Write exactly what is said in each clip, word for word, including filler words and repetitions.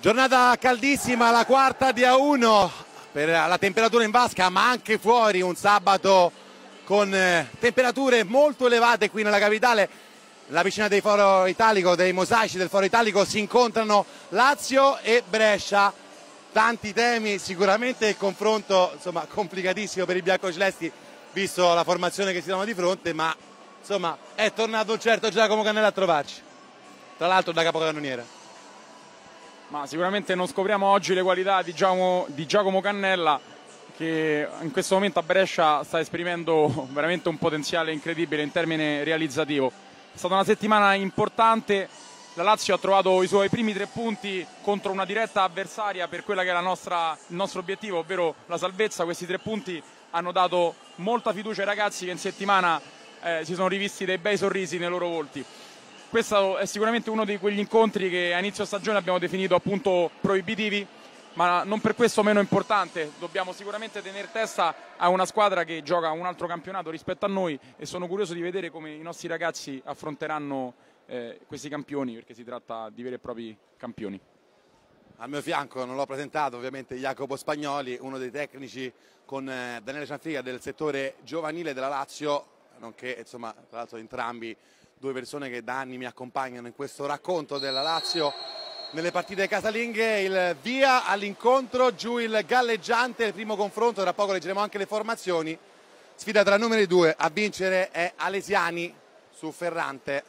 Giornata caldissima, la quarta di A uno per la temperatura in vasca, ma anche fuori, un sabato con eh, temperature molto elevate qui nella capitale. La piscina dei Foro Italico, dei mosaici del Foro Italico, si incontrano Lazio e Brescia. Tanti temi, sicuramente il confronto insomma complicatissimo per i biancocelesti visto la formazione che si trovano di fronte, ma insomma è tornato un certo Giacomo Cannella a trovarci, tra l'altro da capocannoniere. Ma sicuramente non scopriamo oggi le qualità di Giacomo, di Giacomo Cannella, che in questo momento a Brescia sta esprimendo veramente un potenziale incredibile in termine realizzativo. È stata una settimana importante, la Lazio ha trovato i suoi primi tre punti contro una diretta avversaria per quella che è la nostra, il nostro obiettivo, ovvero la salvezza. Questi tre punti hanno dato molta fiducia ai ragazzi che in settimana eh, si sono rivisti dei bei sorrisi nei loro volti. Questo è sicuramente uno di quegli incontri che a inizio stagione abbiamo definito appunto proibitivi, ma non per questo meno importante. Dobbiamo sicuramente tenere testa a una squadra che gioca un altro campionato rispetto a noi e sono curioso di vedere come i nostri ragazzi affronteranno eh, questi campioni, perché si tratta di veri e propri campioni. Al mio fianco, non l'ho presentato, ovviamente Jacopo Spagnoli, uno dei tecnici con eh, Daniele Cianfriglia del settore giovanile della Lazio, nonché insomma tra l'altro entrambi due persone che da anni mi accompagnano in questo racconto della Lazio nelle partite casalinghe. Il via all'incontro, giù il galleggiante, il primo confronto, tra poco leggeremo anche le formazioni. Sfida tra numeri due, a vincere è Alesiani su Ferrante.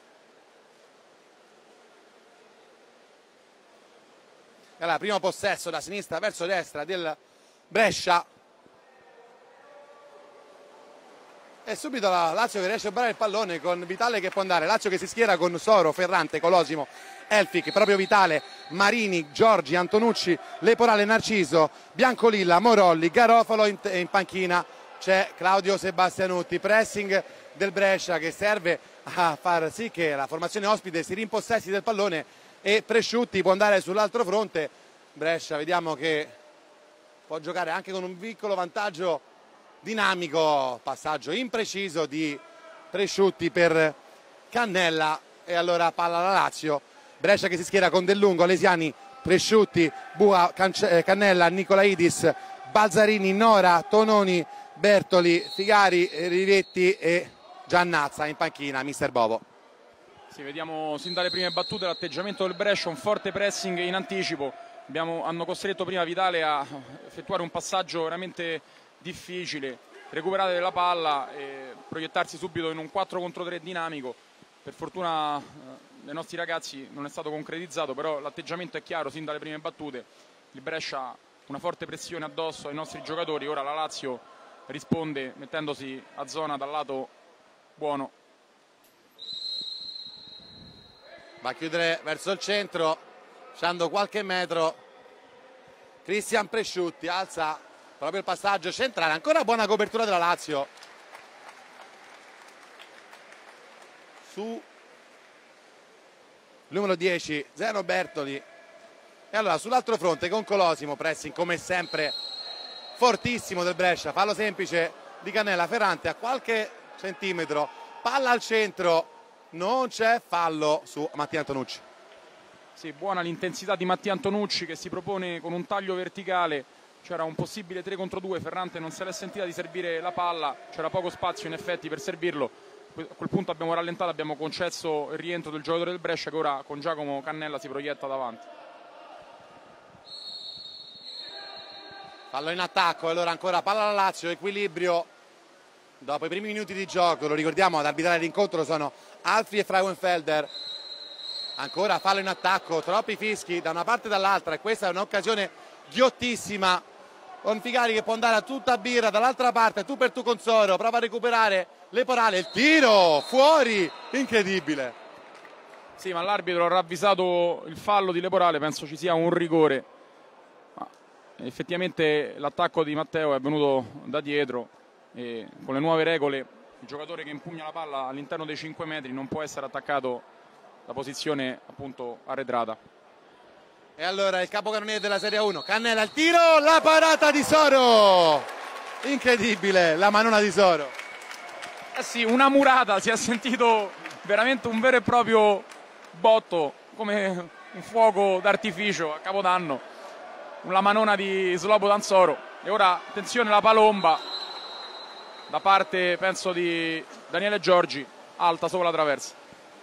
Allora, primo possesso da sinistra verso destra del Brescia. E subito la Lazio che riesce a barare il pallone con Vitale che può andare. Lazio che si schiera con Soro, Ferrante, Colosimo, Elfic, proprio Vitale, Marini, Giorgi, Antonucci, Leporale, Narciso, Biancolilla, Morolli, Garofalo in, in panchina. C'è Claudio Sebastianutti, pressing del Brescia che serve a far sì che la formazione ospite si rimpossessi del pallone e Presciutti può andare sull'altro fronte. Brescia vediamo che può giocare anche con un piccolo vantaggio dinamico, passaggio impreciso di Presciutti per Cannella e allora palla alla Lazio. Brescia che si schiera con Del Lungo, Alesiani, Presciutti, Bua, Cannella, Nicolaidis, Balzarini, Nora, Tononi, Bertoli, Figari, Rivetti e Giannazza in panchina, mister Bovo. Sì, vediamo sin dalle prime battute l'atteggiamento del Brescia, un forte pressing in anticipo. Abbiamo, hanno costretto prima Vitale a effettuare un passaggio veramente difficile, recuperare la palla e proiettarsi subito in un quattro contro tre dinamico. Per fortuna eh, dei nostri ragazzi non è stato concretizzato, però l'atteggiamento è chiaro sin dalle prime battute. Il Brescia ha una forte pressione addosso ai nostri giocatori, ora la Lazio risponde mettendosi a zona dal lato buono. Va a chiudere verso il centro, lasciando qualche metro Cristian Presciutti, alza proprio il passaggio centrale, ancora buona copertura della Lazio su numero dieci Zeno Bertoli. E allora sull'altro fronte con Colosimo, pressing come sempre fortissimo del Brescia, fallo semplice di Cannella, Ferrante a qualche centimetro, palla al centro, non c'è fallo su Mattia Antonucci. Sì, buona l'intensità di Mattia Antonucci che si propone con un taglio verticale. C'era un possibile tre contro due, Ferrante non se l'è sentita di servire la palla, c'era poco spazio in effetti per servirlo. A quel punto abbiamo rallentato, abbiamo concesso il rientro del giocatore del Brescia che ora con Giacomo Cannella si proietta davanti. Fallo in attacco, allora ancora palla alla Lazio, equilibrio dopo i primi minuti di gioco, lo ricordiamo ad arbitrare l'incontro sono Alfri e Frauenfelder. Ancora fallo in attacco, troppi fischi da una parte e dall'altra e questa è un'occasione ghiottissima con Figari che può andare a tutta birra dall'altra parte, tu per tu con Soro, prova a recuperare Leporale, il tiro fuori, incredibile. Sì, ma l'arbitro ha ravvisato il fallo di Leporale, penso ci sia un rigore. Ma effettivamente l'attacco di Matteo è venuto da dietro e con le nuove regole il giocatore che impugna la palla all'interno dei cinque metri non può essere attaccato da posizione appunto arretrata. E allora il capocannoniere della Serie uno, Cannella, il tiro, la parata di Soro, incredibile la manona di Soro. Eh sì, una murata, si è sentito veramente un vero e proprio botto, come un fuoco d'artificio a Capodanno, una manona di Slobodan Soro. E ora attenzione la palomba da parte, penso, di Daniele Giorgi, alta sopra la traversa.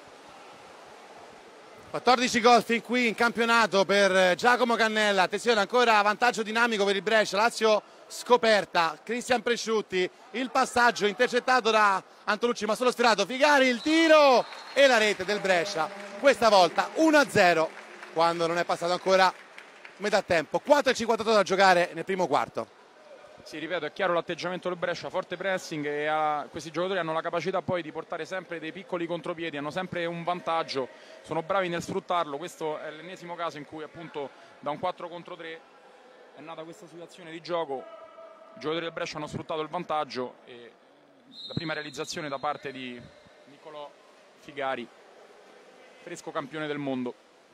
quattordici gol fin qui in campionato per Giacomo Cannella. Attenzione, ancora vantaggio dinamico per il Brescia. Lazio scoperta, Cristian Presciutti, il passaggio intercettato da Antonucci ma solo sfiorato. Figari, il tiro e la rete del Brescia, questa volta uno a zero quando non è passato ancora metà tempo. quattro e cinquantotto da giocare nel primo quarto. Sì, ripeto, è chiaro l'atteggiamento del Brescia, forte pressing, e ha, questi giocatori hanno la capacità poi di portare sempre dei piccoli contropiedi, hanno sempre un vantaggio, sono bravi nel sfruttarlo. Questo è l'ennesimo caso in cui appunto da un quattro contro tre è nata questa situazione di gioco. I giocatori del Brescia hanno sfruttato il vantaggio e la prima realizzazione da parte di Niccolò Figari, fresco campione del mondo.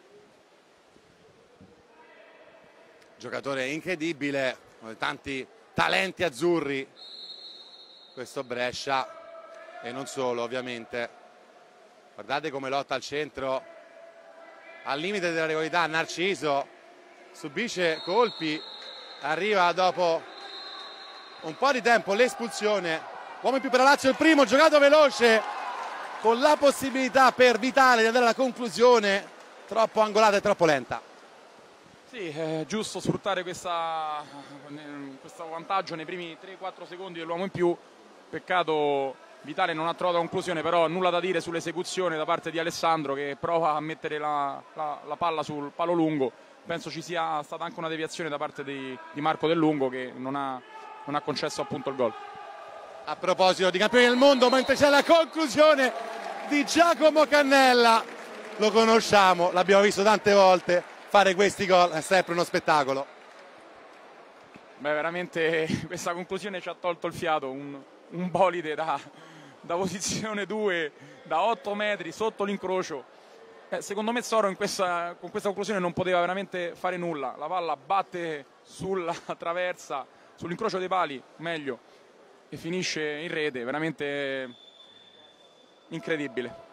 Giocatore incredibile, tanti talenti azzurri questo Brescia, e non solo ovviamente. Guardate come lotta al centro, al limite della regolarità. Narciso subisce colpi, arriva dopo un po' di tempo l'espulsione. Uomo in più per la Lazio, il primo giocato veloce con la possibilità per Vitale di andare alla conclusione, troppo angolata e troppo lenta. Sì, è giusto sfruttare questa, questo vantaggio nei primi tre quattro secondi dell'uomo in più. Peccato Vitale non ha trovato conclusione, però nulla da dire sull'esecuzione da parte di Alessandro, che prova a mettere la, la, la palla sul palo lungo. Penso ci sia stata anche una deviazione da parte di, di Marco Del Lungo, che non ha, non ha concesso appunto il gol. A proposito di campioni del mondo, mentre c'è la conclusione di Giacomo Cannella, lo conosciamo, l'abbiamo visto tante volte. Fare questi gol è sempre uno spettacolo. Beh, veramente questa conclusione ci ha tolto il fiato, un, un bolide da, da posizione due, da otto metri sotto l'incrocio. Eh, secondo me Soro in questa, con questa conclusione non poteva veramente fare nulla. La palla batte sulla traversa, sull'incrocio dei pali, meglio, e finisce in rete, veramente incredibile.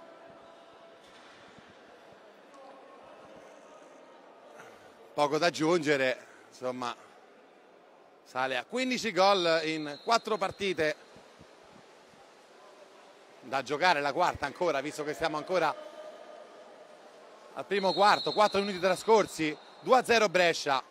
Poco da aggiungere, insomma, sale a quindici gol in quattro partite da giocare, la quarta ancora, visto che siamo ancora al primo quarto, quattro minuti trascorsi, due a zero Brescia.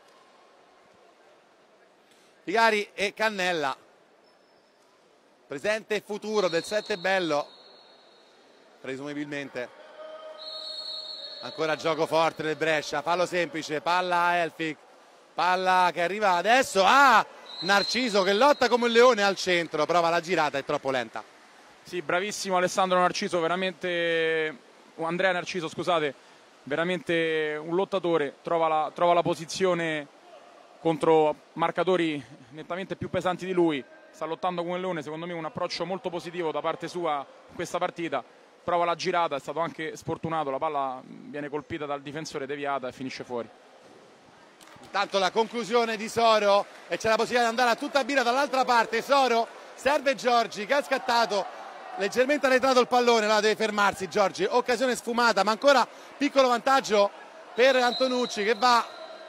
Figari e Cannella, presente e futuro del sette bello, presumibilmente. Ancora gioco forte del Brescia, fallo semplice, palla a Elfic, palla che arriva adesso a Narciso che lotta come un leone al centro, prova la girata, è troppo lenta. Sì, bravissimo Alessandro Narciso, veramente, Andrea Narciso scusate, veramente un lottatore, trova la, trova la posizione contro marcatori nettamente più pesanti di lui, sta lottando come un leone, secondo me un approccio molto positivo da parte sua in questa partita. Prova la girata, è stato anche sfortunato, la palla viene colpita dal difensore, deviata e finisce fuori. Intanto la conclusione di Soro e c'è la possibilità di andare a tutta birra dall'altra parte. Soro serve Giorgi che ha scattato, leggermente arretrato il pallone, là deve fermarsi Giorgi, occasione sfumata ma ancora piccolo vantaggio per Antonucci che va,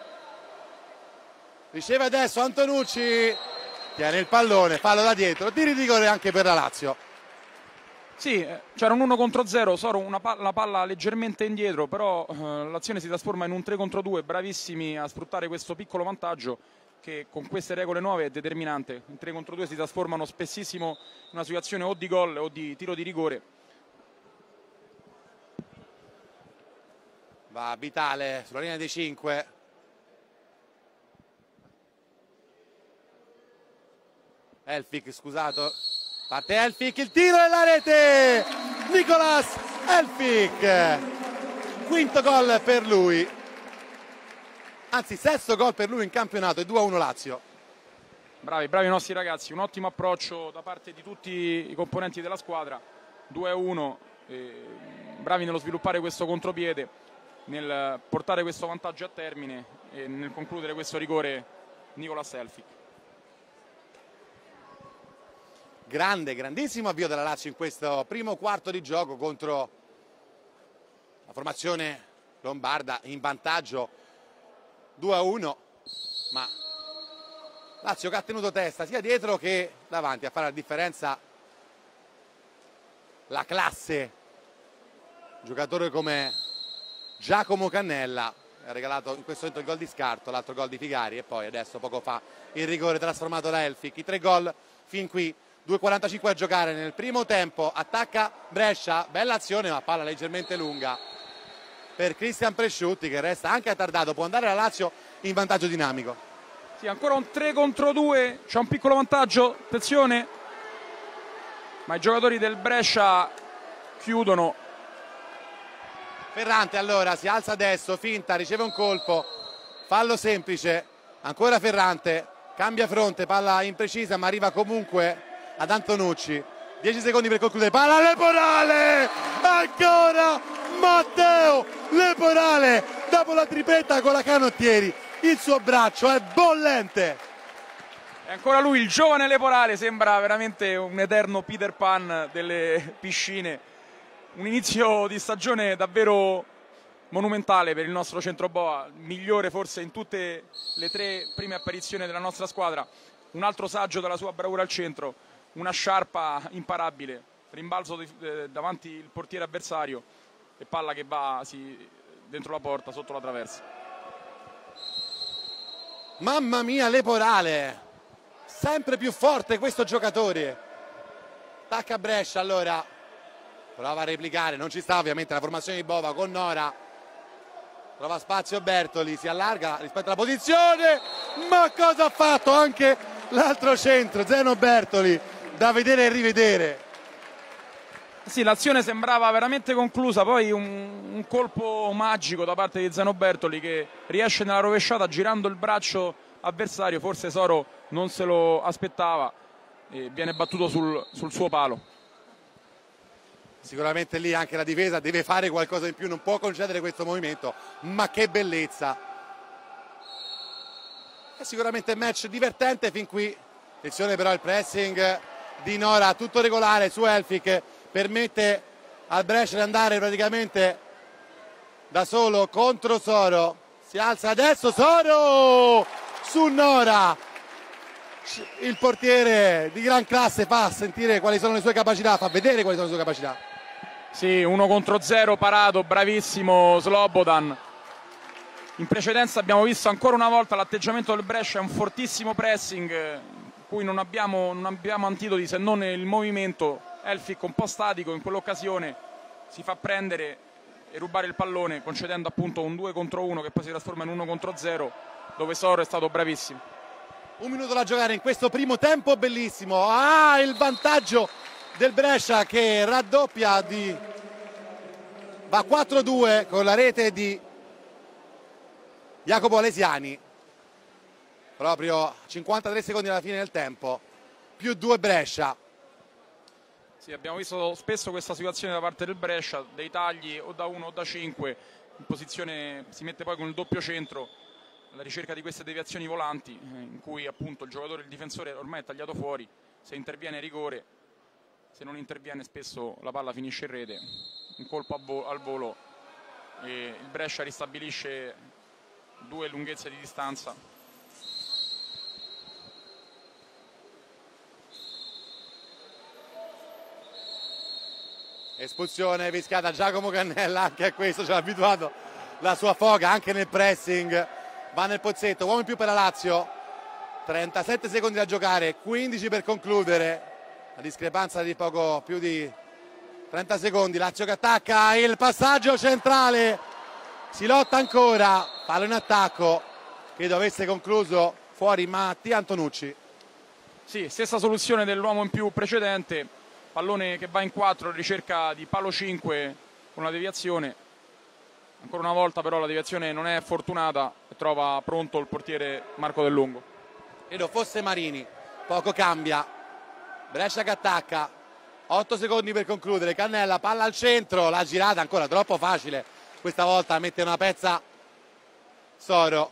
riceve adesso Antonucci, tiene il pallone, fallo da dietro, tiri di rigore anche per la Lazio. Sì, c'era un uno contro zero, Soro una palla, la palla leggermente indietro, però eh, l'azione si trasforma in un tre contro due, bravissimi a sfruttare questo piccolo vantaggio che con queste regole nuove è determinante. In tre contro due si trasformano spessissimo in una situazione o di gol o di tiro di rigore. Va Vitale sulla linea dei cinque. Elfic, scusato. Parte Elfic, il tiro nella rete! Nicolas Elfic! Quinto gol per lui. Anzi, sesto gol per lui in campionato e due a uno Lazio. Bravi, bravi i nostri ragazzi, un ottimo approccio da parte di tutti i componenti della squadra. due a uno, eh, bravi nello sviluppare questo contropiede, nel portare questo vantaggio a termine e nel concludere questo rigore Nicolas Elfic. Grande, grandissimo avvio della Lazio in questo primo quarto di gioco contro la formazione Lombarda in vantaggio due a uno, ma Lazio che ha tenuto testa sia dietro che davanti a fare la differenza. La classe, giocatore come Giacomo Cannella, ha regalato in questo momento il gol di scarto, l'altro gol di Figari e poi adesso poco fa il rigore trasformato da Elfic. I tre gol fin qui, due e quarantacinque a giocare nel primo tempo. Attacca Brescia, bella azione ma palla leggermente lunga per Cristian Presciutti che resta anche attardato, può andare la Lazio in vantaggio dinamico. Sì, ancora un tre contro due, c'è un piccolo vantaggio, attenzione, ma i giocatori del Brescia chiudono. Ferrante allora si alza adesso, finta, riceve un colpo, fallo semplice, ancora Ferrante, cambia fronte, palla imprecisa ma arriva comunque ad Antonucci, dieci secondi per concludere, palla Leporale, ancora Matteo Leporale, dopo la tripletta con la Canottieri, il suo braccio è bollente. E ancora lui, il giovane Leporale, sembra veramente un eterno Peter Pan delle piscine. Un inizio di stagione davvero monumentale per il nostro centroboa, migliore forse in tutte le tre prime apparizioni della nostra squadra. Un altro saggio della sua bravura al centro, una sciarpa imparabile, rimbalzo di, eh, davanti il portiere avversario e palla che va sì, dentro la porta, sotto la traversa. Mamma mia Leporale, sempre più forte questo giocatore. Attacca Brescia allora, prova a replicare, non ci sta ovviamente la formazione di Bova con Nora, trova spazio Bertoli, si allarga rispetto alla posizione, ma cosa ha fatto anche l'altro centro, Zeno Bertoli, da vedere e rivedere. Sì, l'azione sembrava veramente conclusa, poi un, un colpo magico da parte di Zeno Bertoli che riesce nella rovesciata girando il braccio avversario, forse Soro non se lo aspettava e viene battuto sul, sul suo palo. Sicuramente lì anche la difesa deve fare qualcosa in più, non può concedere questo movimento, ma che bellezza. È sicuramente match divertente fin qui. Attenzione però il pressing di Nora, tutto regolare su Elfic, permette al Brescia di andare praticamente da solo contro Soro. Si alza adesso Soro su Nora. Il portiere di gran classe fa sentire quali sono le sue capacità, fa vedere quali sono le sue capacità. Sì, uno contro zero parato, bravissimo Slobodan. In precedenza abbiamo visto ancora una volta l'atteggiamento del Brescia, è un fortissimo pressing in cui non abbiamo, non abbiamo antidoti se non il movimento. Elfic un po' statico, in quell'occasione si fa prendere e rubare il pallone concedendo appunto un due contro uno che poi si trasforma in uno contro zero dove Soro è stato bravissimo. Un minuto da giocare in questo primo tempo bellissimo. Ah, il vantaggio del Brescia che raddoppia di va quattro a due con la rete di Jacopo Alesiani. Proprio cinquantatré secondi alla fine del tempo. Più due Brescia. Sì, abbiamo visto spesso questa situazione da parte del Brescia, dei tagli o da uno o da cinque, in posizione si mette poi con il doppio centro alla ricerca di queste deviazioni volanti in cui appunto il giocatore, il difensore ormai è tagliato fuori, se interviene rigore, se non interviene spesso la palla finisce in rete, un colpo al volo e il Brescia ristabilisce due lunghezze di distanza. Espulsione fischiata Giacomo Cannella, anche a questo ci ha abituato la sua foga anche nel pressing. Va nel pozzetto, uomo in più per la Lazio, trentasette secondi da giocare, quindici per concludere, la discrepanza di poco più di trenta secondi. Lazio che attacca, il passaggio centrale, si lotta ancora, fallo in attacco, credo avesse concluso fuori Mattia Antonucci. Sì, stessa soluzione dell'uomo in più precedente, pallone che va in quattro, ricerca di palo cinque con una deviazione. Ancora una volta però la deviazione non è fortunata e trova pronto il portiere Marco Del Lungo. Credo fosse Marini, poco cambia. Brescia che attacca, otto secondi per concludere. Cannella, palla al centro, la girata ancora troppo facile. Questa volta mette una pezza Soro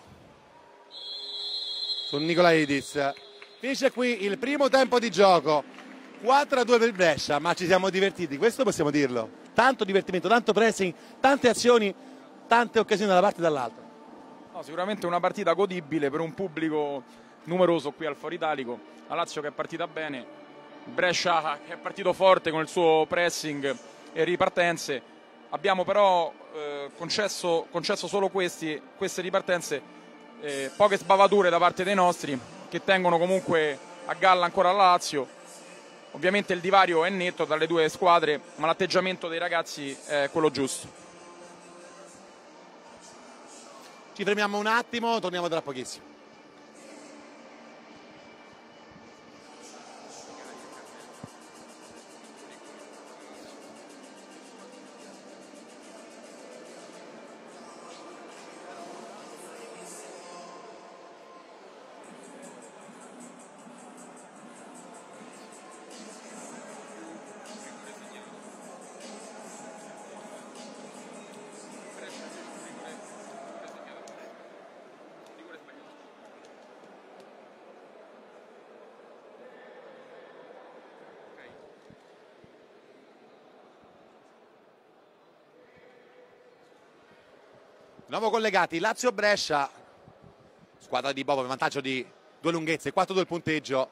su Nicolaidis. Finisce qui il primo tempo di gioco. quattro a due per Brescia, ma ci siamo divertiti, questo possiamo dirlo. Tanto divertimento, tanto pressing, tante azioni tante occasioni da una parte e dall'altra. No, sicuramente una partita godibile per un pubblico numeroso qui al Foro Italico. La Lazio che è partita bene, Brescia che è partito forte con il suo pressing e ripartenze. Abbiamo però eh, concesso, concesso solo questi, queste ripartenze, eh, poche sbavature da parte dei nostri che tengono comunque a galla ancora la Lazio. Ovviamente il divario è netto tra le due squadre, ma l'atteggiamento dei ragazzi è quello giusto. Ci fermiamo un attimo, torniamo tra pochissimo. Di nuovo collegati, Lazio-Brescia, squadra di Bobo, vantaggio di due lunghezze, quattro due il punteggio.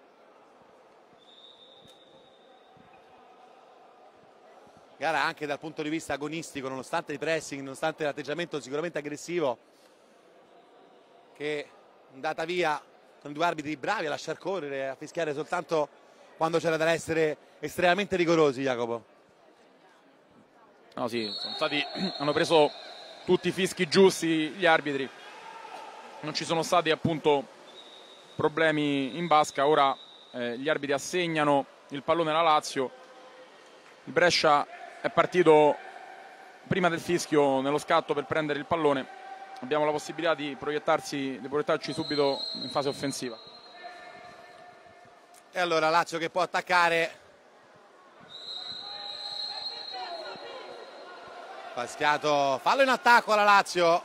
Gara anche dal punto di vista agonistico, nonostante il pressing, nonostante l'atteggiamento sicuramente aggressivo, che è andata via con due arbitri bravi a lasciar correre, a fischiare soltanto quando c'era da essere estremamente rigorosi, Jacopo. No, sì, sono stati, hanno preso tutti i fischi giusti gli arbitri, non ci sono stati appunto problemi in basca. Ora eh, gli arbitri assegnano il pallone alla Lazio. Il Brescia è partito prima del fischio nello scatto per prendere il pallone. Abbiamo la possibilità di proiettarsi, di proiettarci subito in fase offensiva. E allora Lazio che può attaccare. Fischiato fallo in attacco alla Lazio.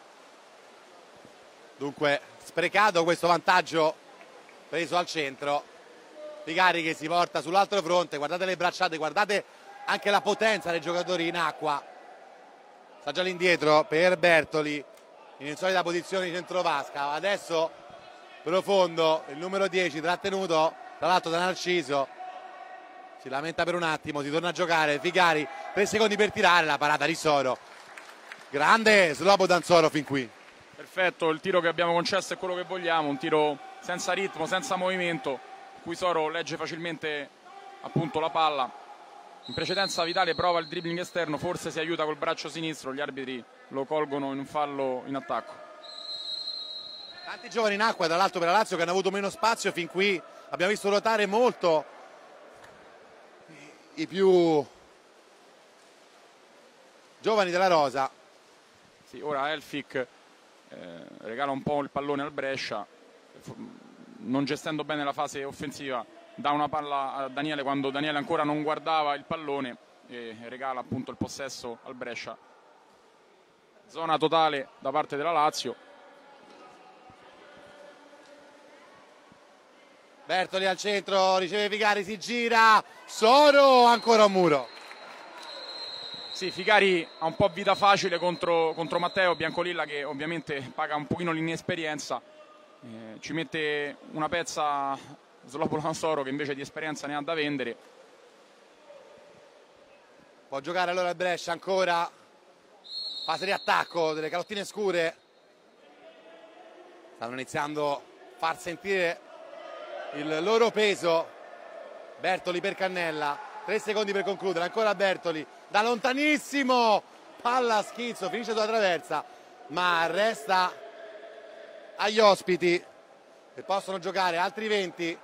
Dunque sprecato questo vantaggio preso al centro. Figari che si porta sull'altro fronte, guardate le bracciate, guardate anche la potenza dei giocatori in acqua. Sta già all'indietro per Bertoli in insolita posizione di centrovasca. Adesso profondo il numero dieci trattenuto tra l'altro da Narciso. Si lamenta per un attimo, si torna a giocare. Figari, tre secondi per tirare, la parata di Soro. Grande Slobodan Soro fin qui. Perfetto, il tiro che abbiamo concesso è quello che vogliamo, un tiro senza ritmo, senza movimento, in cui Soro legge facilmente appunto la palla. In precedenza Vitale prova il dribbling esterno, forse si aiuta col braccio sinistro, gli arbitri lo colgono in un fallo in attacco. Tanti giovani in acqua, tra l'altro per la Lazio che hanno avuto meno spazio fin qui. Abbiamo visto ruotare molto i più giovani della rosa. Sì, ora Elfic eh, regala un po' il pallone al Brescia, non gestendo bene la fase offensiva, dà una palla a Daniele quando Daniele ancora non guardava il pallone e regala appunto il possesso al Brescia. Zona totale da parte della Lazio. Bertoli al centro, riceve Figari, si gira, Soro, ancora un muro. Sì, Figari ha un po' vita facile contro, contro Matteo Biancolilla, che ovviamente paga un pochino l'inesperienza, eh, ci mette una pezza Slobodan Soro che invece di esperienza ne ha da vendere. Può giocare allora il Brescia ancora, fase di attacco delle calottine scure, stanno iniziando a far sentire il loro peso. Bertoli per Cannella, tre secondi per concludere, ancora Bertoli da lontanissimo, palla a schizzo, finisce sulla traversa, ma resta agli ospiti che possono giocare altri venti.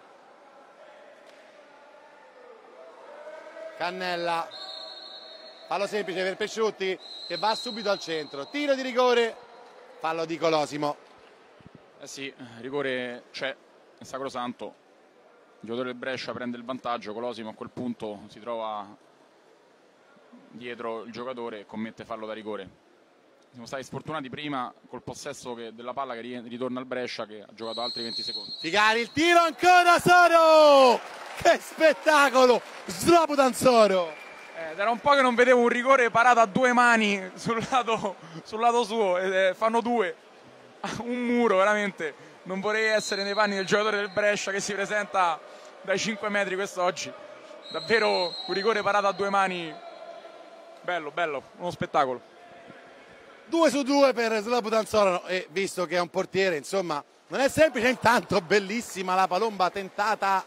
Cannella, fallo semplice per Pesciutti che va subito al centro, tiro di rigore, fallo di Colosimo. Eh sì, rigore c'è, è sacrosanto. Il giocatore del Brescia prende il vantaggio, Colosimo a quel punto si trova dietro il giocatore e commette fallo da rigore. Siamo stati sfortunati prima col possesso che, della palla che ritorna al Brescia, che ha giocato altri venti secondi. Figari, il tiro ancora, Soro! Che spettacolo! Slobodan Soro! Eh, era un po' che non vedevo un rigore parato a due mani sul lato, sul lato suo, eh, fanno due, un muro veramente. Non vorrei essere nei panni del giocatore del Brescia che si presenta dai cinque metri quest'oggi. Davvero un rigore parato a due mani, bello, bello, uno spettacolo. due su due per Slobodan Soro, e visto che è un portiere, insomma, non è semplice. Intanto bellissima la palomba tentata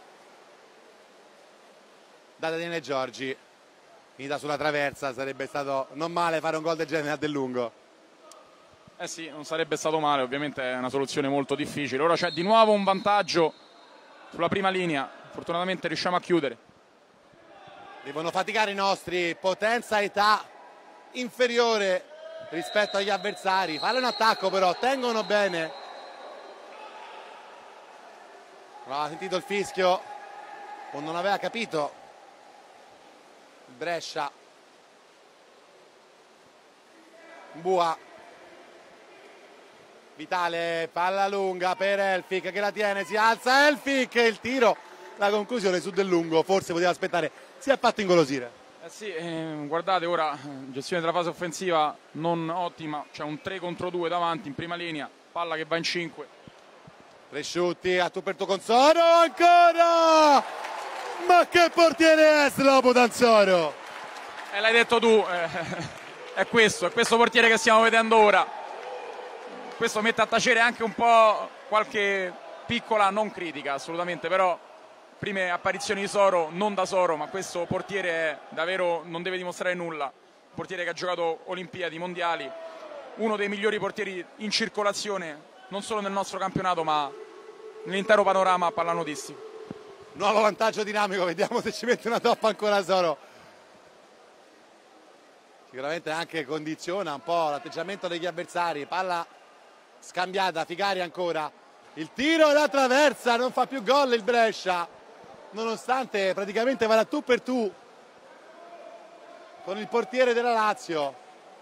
da Daniele Giorgi, finita sulla traversa. Sarebbe stato non male fare un gol del genere a del lungo. Eh sì, non sarebbe stato male, ovviamente è una soluzione molto difficile. Ora c'è di nuovo un vantaggio sulla prima linea, fortunatamente riusciamo a chiudere. Devono faticare i nostri, potenza, età inferiore rispetto agli avversari. Fallo in attacco però, tengono bene. Non aveva sentito il fischio o non aveva capito Brescia. Bua, Vitale, palla lunga per Elfic che la tiene, si alza Elfic, il tiro, la conclusione su del lungo, forse poteva aspettare, si è fatto ingolosire. Eh sì, eh, guardate ora, gestione della fase offensiva non ottima, c'è un tre contro due davanti in prima linea, palla che va in cinque. Presciutti a tu per tu con Soro, ancora! Ma che portiere è Slobodan Soro? E eh, l'hai detto tu, eh, è questo, è questo portiere che stiamo vedendo ora. Questo mette a tacere anche un po' qualche piccola non critica, assolutamente, però prime apparizioni di Soro, non da Soro, ma questo portiere è davvero, non deve dimostrare nulla. Un portiere che ha giocato Olimpiadi, Mondiali, uno dei migliori portieri in circolazione, non solo nel nostro campionato, ma nell'intero panorama pallanuotistico. Nuovo vantaggio dinamico, vediamo se ci mette una toppa ancora Soro. Sicuramente anche condiziona un po' l'atteggiamento degli avversari. Palla scambiata, Ficari ancora. Il tiro e la traversa, non fa più gol il Brescia, nonostante praticamente va da tu per tu con il portiere della Lazio.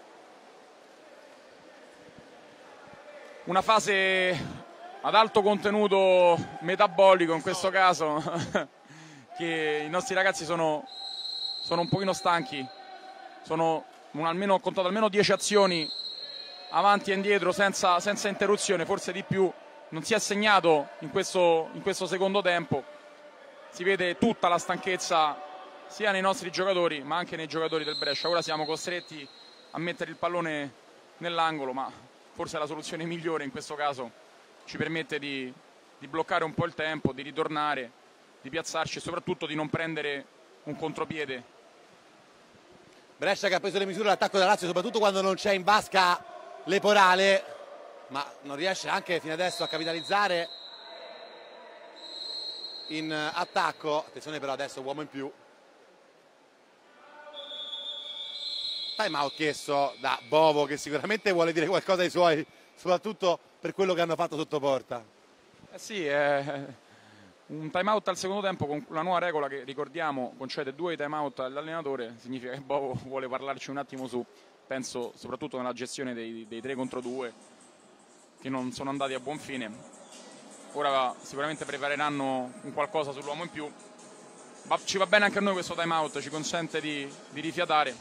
Una fase ad alto contenuto metabolico in questo caso, che i nostri ragazzi sono, sono un pochino stanchi, sono un, almeno, ho contato almeno dieci azioni avanti e indietro senza, senza interruzione, forse di più. Non si è segnato in questo, in questo secondo tempo, si vede tutta la stanchezza sia nei nostri giocatori ma anche nei giocatori del Brescia. Ora siamo costretti a mettere il pallone nell'angolo, ma forse la soluzione migliore in questo caso ci permette di, di bloccare un po' il tempo, di ritornare, di piazzarci e soprattutto di non prendere un contropiede. Brescia che ha preso le misure all'attacco della Lazio, soprattutto quando non c'è in vasca Leporale, ma non riesce anche fino adesso a capitalizzare in attacco. Attenzione però adesso, uomo in più. Time out chiesto da Bovo, che sicuramente vuole dire qualcosa ai suoi, soprattutto per quello che hanno fatto sotto porta. Eh sì, è un time out al secondo tempo con la nuova regola che, ricordiamo, concede due time out all'allenatore. Significa che Bovo vuole parlarci un attimo su, penso soprattutto nella gestione dei, dei tre contro due che non sono andati a buon fine. Ora sicuramente prepareranno un qualcosa sull'uomo in più. Ma ci va bene anche a noi questo time out, ci consente di, di rifiatare.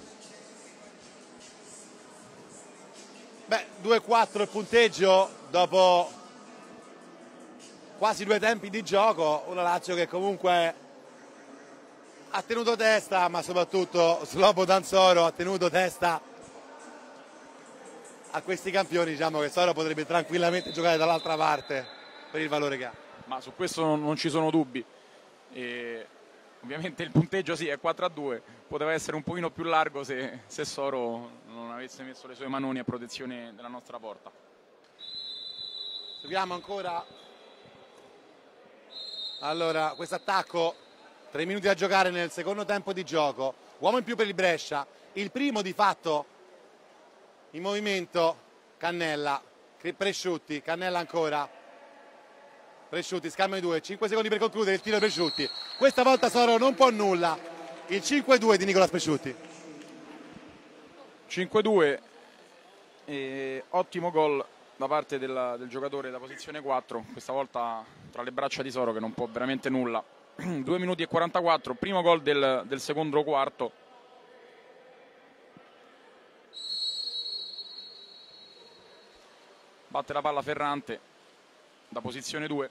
Beh, due a quattro il punteggio dopo quasi due tempi di gioco. Una Lazio che comunque ha tenuto testa, ma soprattutto Slobodan Soro ha tenuto testa a questi campioni. Diciamo che Soro potrebbe tranquillamente giocare dall'altra parte per il valore che ha. Ma su questo non, non ci sono dubbi. E ovviamente il punteggio sì è quattro a due, poteva essere un pochino più largo se, se Soro non avesse messo le sue manoni a protezione della nostra porta. Seguiamo ancora allora questo attacco, tre minuti a giocare nel secondo tempo di gioco, uomo in più per il Brescia, il primo di fatto in movimento Cannella, Presciutti, Cannella ancora, Presciutti, scambio di due, cinque secondi per concludere, il tiro di Presciutti, questa volta Soro non può nulla, il cinque a due di Nicolas Presciutti. cinque a due, e ottimo gol da parte della, del giocatore da posizione quattro, questa volta tra le braccia di Soro che non può veramente nulla. due minuti e quarantaquattro, primo gol del, del secondo quarto, batte la palla Ferrante da posizione due.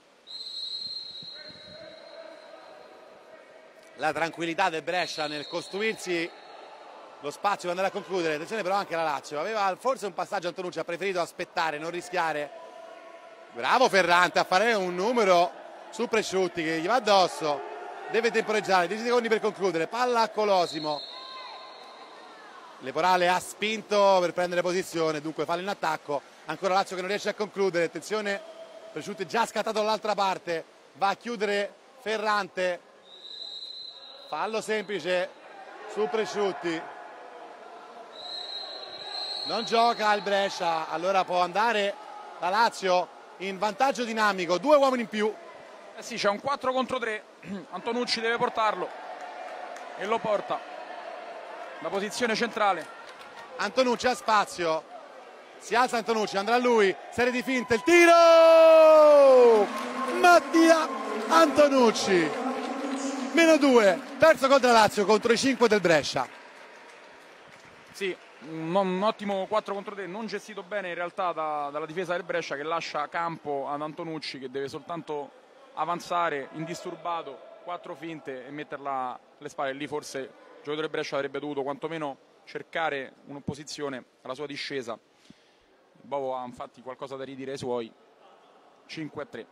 La tranquillità del Brescia nel costruirsi lo spazio per andare a concludere. Attenzione però anche la Lazio, aveva forse un passaggio Antonucci, ha preferito aspettare, non rischiare. Bravo Ferrante a fare un numero su Presciutti che gli va addosso, deve temporeggiare, dieci secondi per concludere, palla a Colosimo. Leporale ha spinto per prendere posizione, dunque fallo in attacco, ancora Lazio che non riesce a concludere. Attenzione, Presciutti già scattato dall'altra parte, va a chiudere Ferrante, fallo semplice su Presciutti. Non gioca il Brescia, allora può andare la Lazio in vantaggio dinamico, due uomini in più. Eh sì, c'è un quattro contro tre, Antonucci deve portarlo e lo porta da posizione centrale. Antonucci ha spazio, si alza Antonucci, andrà lui, serie di finte, il tiro! Mattia Antonucci, meno due, terzo gol della Lazio contro i cinque del Brescia. Sì, un, un ottimo quattro contro tre, non gestito bene in realtà da, dalla difesa del Brescia, che lascia campo ad Antonucci che deve soltanto avanzare indisturbato, quattro finte e metterla alle spalle. Lì forse il giocatore Brescia avrebbe dovuto quantomeno cercare un'opposizione alla sua discesa. Bovo ha infatti qualcosa da ridire ai suoi. Cinque a tre.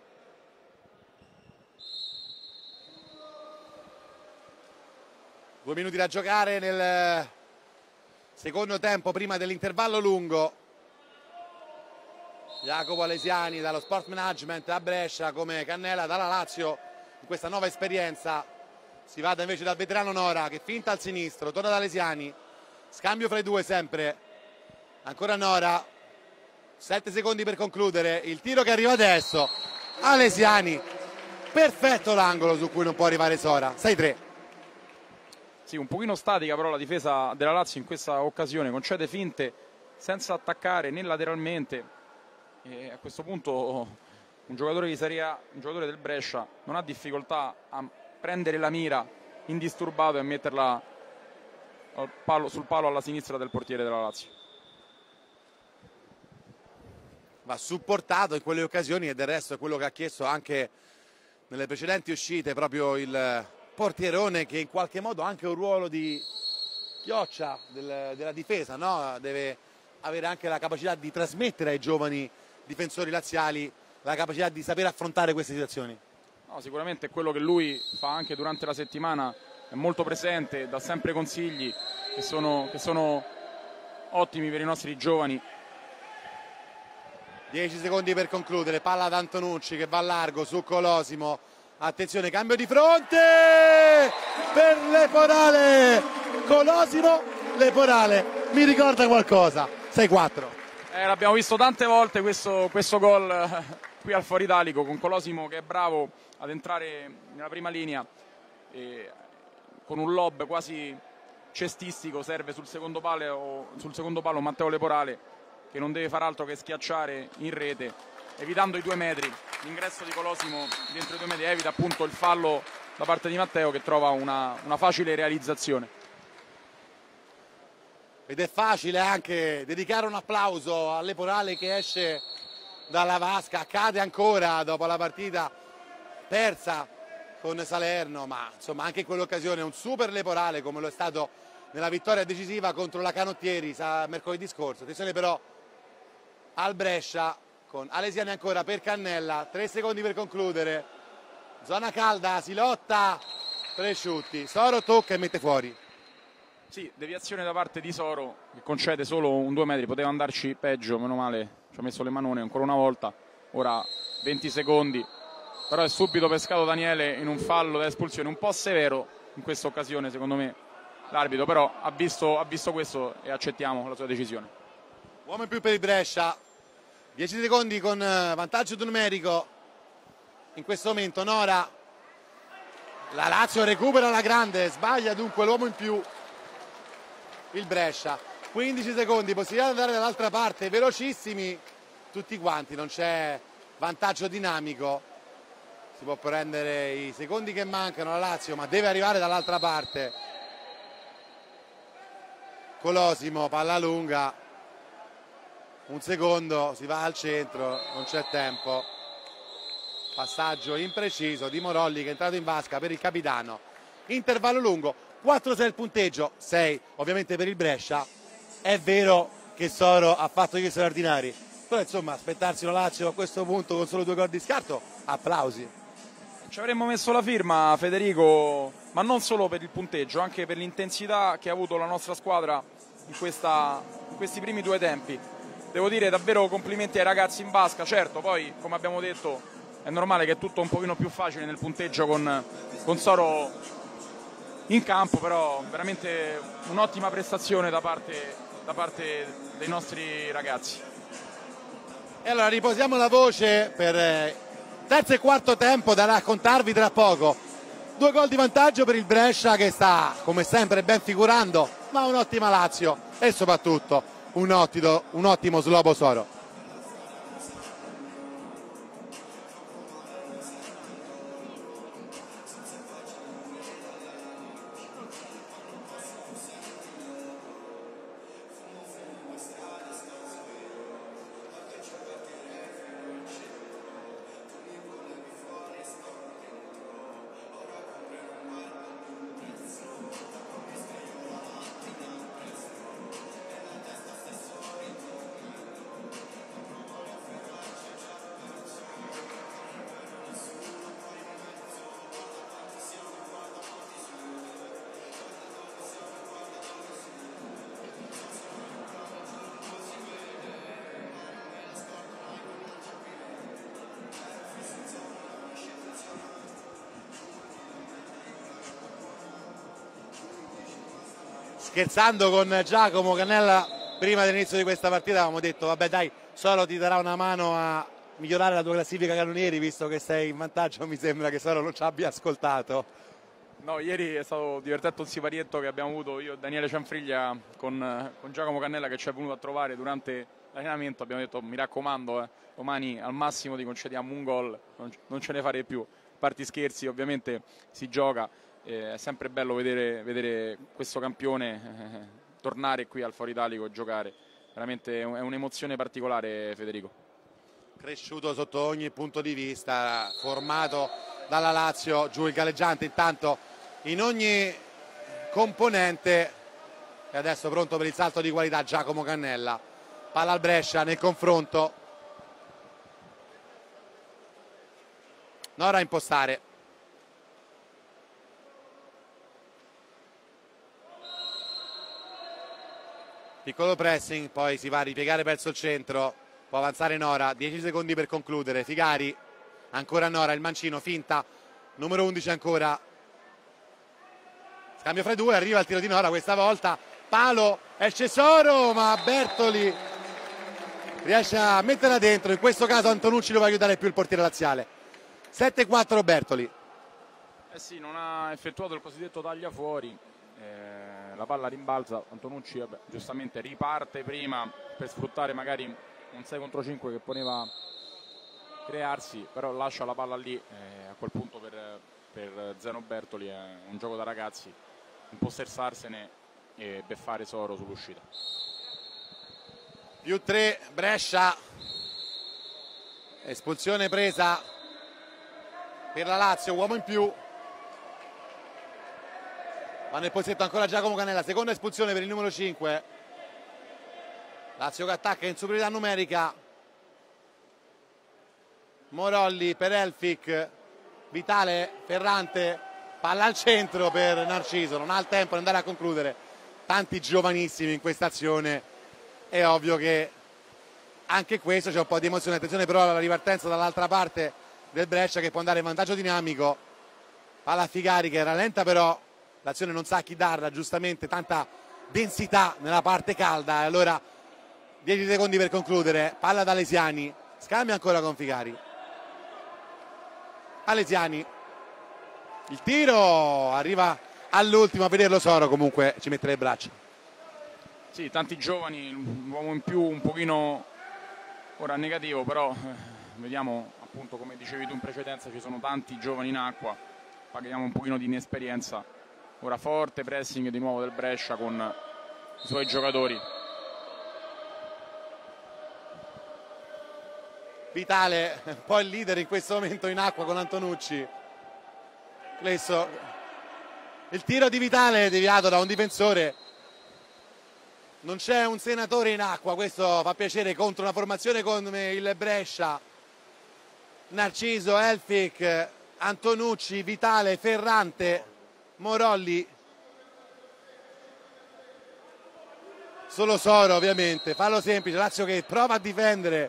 Due minuti da giocare nel secondo tempo prima dell'intervallo lungo. Jacopo Alesiani dallo Sport Management a Brescia, come Cannella dalla Lazio in questa nuova esperienza. Si vada invece dal veterano Nora che finta al sinistro, torna da Alesiani, scambio fra i due sempre, ancora Nora, sette secondi per concludere, il tiro che arriva adesso, Alesiani, perfetto l'angolo su cui non può arrivare Sora. Sei tre. Sì, un pochino statica però la difesa della Lazio in questa occasione, concede finte senza attaccare né lateralmente. E a questo punto un giocatore di Serie A, un giocatore del Brescia, non ha difficoltà a prendere la mira indisturbato e metterla al palo, sul palo alla sinistra del portiere della Lazio. Va supportato in quelle occasioni e del resto è quello che ha chiesto anche nelle precedenti uscite proprio il portierone, che in qualche modo ha anche un ruolo di chioccia del, della difesa, no? Deve avere anche la capacità di trasmettere ai giovani difensori laziali la capacità di saper affrontare queste situazioni. No, sicuramente è quello che lui fa anche durante la settimana, è molto presente, dà sempre consigli che sono, che sono ottimi per i nostri giovani. dieci secondi per concludere, palla ad Antonucci che va largo su Colosimo, attenzione, cambio di fronte per Leporale, Colosimo, Leporale, mi ricorda qualcosa, sei quattro. Eh, l'abbiamo visto tante volte questo, questo gol eh, qui al Foro Italico, con Colosimo che è bravo ad entrare nella prima linea e con un lob quasi cestistico serve sul secondo palo, sul secondo palo Matteo Leporale, che non deve far altro che schiacciare in rete, evitando i due metri. L'ingresso di Colosimo dentro i due metri evita appunto il fallo da parte di Matteo, che trova una, una facile realizzazione. Ed è facile anche dedicare un applauso a Leporale che esce dalla vasca, accade ancora dopo la partita persa con Salerno, ma insomma anche in quell'occasione un super Leporale come lo è stato nella vittoria decisiva contro la Canottieri mercoledì scorso. Attenzione però al Brescia con Alesiani ancora per Cannella, tre secondi per concludere, zona calda, si lotta, Presciutti, Soro tocca e mette fuori. Sì, deviazione da parte di Soro che concede solo un due metri, poteva andarci peggio, meno male ci ha messo le manone ancora una volta. Ora venti secondi, però è subito pescato Daniele in un fallo da espulsione un po' severo in questa occasione secondo me l'arbitro, però ha visto, ha visto questo e accettiamo la sua decisione. Uomo in più per il Brescia, dieci secondi con vantaggio numerico in questo momento. Nora, la Lazio recupera la grande, sbaglia dunque l'uomo in più il Brescia, quindici secondi, possibilità di andare dall'altra parte, velocissimi tutti quanti, non c'è vantaggio dinamico, si può prendere i secondi che mancano la Lazio, ma deve arrivare dall'altra parte. Colosimo, palla lunga, un secondo, si va al centro, non c'è tempo, passaggio impreciso di Morolli che è entrato in vasca per il capitano. Intervallo lungo, quattro sei il punteggio, sei ovviamente per il Brescia. È vero che Soro ha fatto gli straordinari, però insomma aspettarsi una Lazio a questo punto con solo due gol di scarto, applausi. Ci avremmo messo la firma, Federico, ma non solo per il punteggio, anche per l'intensità che ha avuto la nostra squadra in, questa, in questi primi due tempi. Devo dire davvero complimenti ai ragazzi in vasca. Certo, poi come abbiamo detto è normale che è tutto un pochino più facile nel punteggio con, con Soro in campo, però veramente un'ottima prestazione da parte, da parte dei nostri ragazzi. E allora riposiamo la voce per eh, terzo e quarto tempo da raccontarvi tra poco. Due gol di vantaggio per il Brescia che sta come sempre ben figurando, ma un'ottima Lazio e soprattutto un ottimo, un ottimo Slobo Soro. Scherzando con Giacomo Cannella prima dell'inizio di questa partita avevamo detto vabbè dai, Soro ti darà una mano a migliorare la tua classifica cannonieri visto che sei in vantaggio. Mi sembra che Soro non ci abbia ascoltato. No, ieri è stato divertente un siparietto che abbiamo avuto io e Daniele Cianfriglia con, con Giacomo Cannella che ci è venuto a trovare durante l'allenamento. Abbiamo detto mi raccomando, eh, domani al massimo ti concediamo un gol, non, non ce ne farei più. A parte scherzi, ovviamente si gioca. Eh, è sempre bello vedere, vedere questo campione eh, tornare qui al Foro Italico e giocare. Veramente è un'emozione particolare, Federico. Cresciuto sotto ogni punto di vista, formato dalla Lazio, giù il galleggiante intanto in ogni componente e adesso pronto per il salto di qualità Giacomo Cannella. Palla al Brescia nel confronto. Nora a impostare. Piccolo pressing, poi si va a ripiegare verso il centro, può avanzare Nora, dieci secondi per concludere. Figari, ancora Nora, il mancino, finta, numero undici ancora. Scambio fra i due, arriva il tiro di Nora questa volta, palo, esce Soro, ma Bertoli riesce a metterla dentro. In questo caso Antonucci doveva aiutare più il portiere laziale. sette quattro Bertoli. Eh sì, non ha effettuato il cosiddetto taglia fuori. Eh, la palla rimbalza, Antonucci vabbè, giustamente riparte prima per sfruttare magari un sei contro cinque che poneva crearsi, però lascia la palla lì. Eh, a quel punto per, per Zeno Bertoli è un gioco da ragazzi, impossessarsene e beffare Soro sull'uscita. Più tre Brescia, espulsione presa per la Lazio, uomo in più. Va nel pozzetto ancora Giacomo Cannella, seconda espulsione per il numero cinque. Lazio che attacca in superiorità numerica. Morolli per Elfic, Vitale, Ferrante, palla al centro per Narciso, non ha il tempo di andare a concludere. Tanti giovanissimi in questa azione, è ovvio che anche questo c'è un po' di emozione. Attenzione però alla ripartenza dall'altra parte del Brescia che può andare in vantaggio dinamico. Palla a Figari che rallenta però l'azione, non sa chi darla, giustamente tanta densità nella parte calda. E allora dieci secondi per concludere, palla da Alesiani, scambia ancora con Figari. Alesiani, il tiro arriva all'ultimo, a vederlo Soro comunque ci mette le braccia. Sì, tanti giovani, un uomo in più un pochino ora negativo, però eh, vediamo appunto come dicevi tu in precedenza, ci sono tanti giovani in acqua, paghiamo un pochino di inesperienza. Ora forte pressing di nuovo del Brescia con i suoi giocatori. Vitale un po' il leader in questo momento in acqua con Antonucci. Questo, il tiro di Vitale deviato da un difensore. Non c'è un senatore in acqua, questo fa piacere contro una formazione come il Brescia. Narciso, Elfic, Antonucci, Vitale, Ferrante, Morolli. Solo Soro ovviamente, fallo semplice, Lazio che prova a difendere.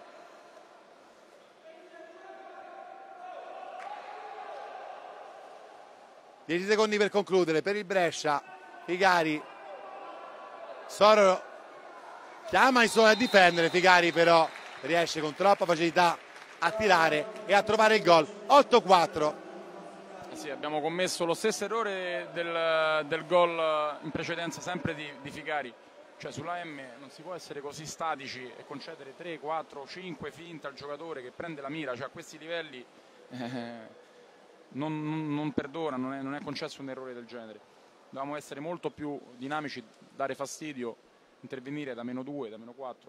dieci secondi per concludere per il Brescia. Figari, Soro chiama i suoi a difendere, Figari però riesce con troppa facilità a tirare e a trovare il gol. otto quattro. Eh sì, abbiamo commesso lo stesso errore del, del gol in precedenza sempre di, di Figari, cioè sulla M non si può essere così statici e concedere tre, quattro, cinque finte al giocatore che prende la mira, cioè a questi livelli eh, non, non, non perdona, non è, non è concesso un errore del genere. Dobbiamo essere molto più dinamici, dare fastidio, intervenire da meno due, da meno quattro.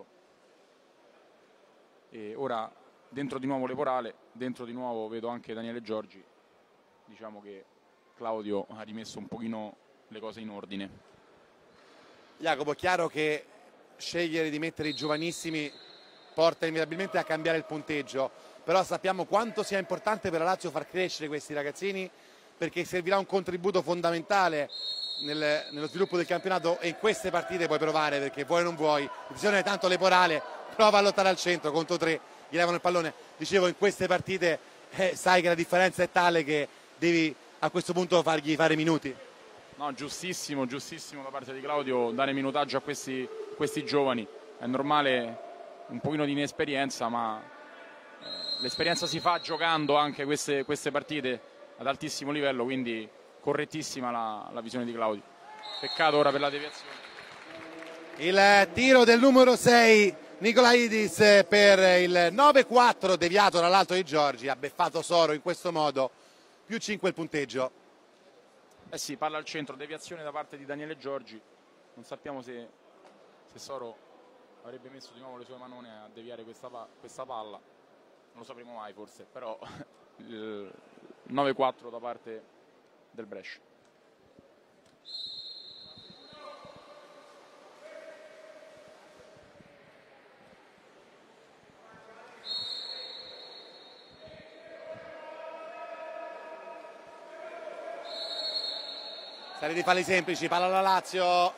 E ora dentro di nuovo Leporale, dentro di nuovo vedo anche Daniele Giorgi. Diciamo che Claudio ha rimesso un pochino le cose in ordine. Jacopo, è chiaro che scegliere di mettere i giovanissimi porta inevitabilmente a cambiare il punteggio, però sappiamo quanto sia importante per la Lazio far crescere questi ragazzini, perché servirà un contributo fondamentale nel, nello sviluppo del campionato, e in queste partite puoi provare, perché vuoi o non vuoi, decisione tanto Leporale, prova a lottare al centro, contro tre, gli levano il pallone. Dicevo, in queste partite eh, sai che la differenza è tale che devi a questo punto fargli fare minuti. No, giustissimo, giustissimo da parte di Claudio dare minutaggio a questi, questi giovani. È normale un pochino di inesperienza, ma eh, l'esperienza si fa giocando anche queste, queste partite ad altissimo livello, quindi correttissima la, la visione di Claudio. Peccato ora per la deviazione. Il tiro del numero sei Nicolaidis per il nove quattro, deviato dall'alto di Giorgi, ha beffato Soro in questo modo, più cinque il punteggio. Eh sì, palla al centro, deviazione da parte di Daniele Giorgi. Non sappiamo se, se Soro avrebbe messo di nuovo le sue manone a deviare questa, questa palla. Non lo sapremo mai forse, però il nove quattro da parte del Brescia. Serie di falli semplici, palla alla Lazio.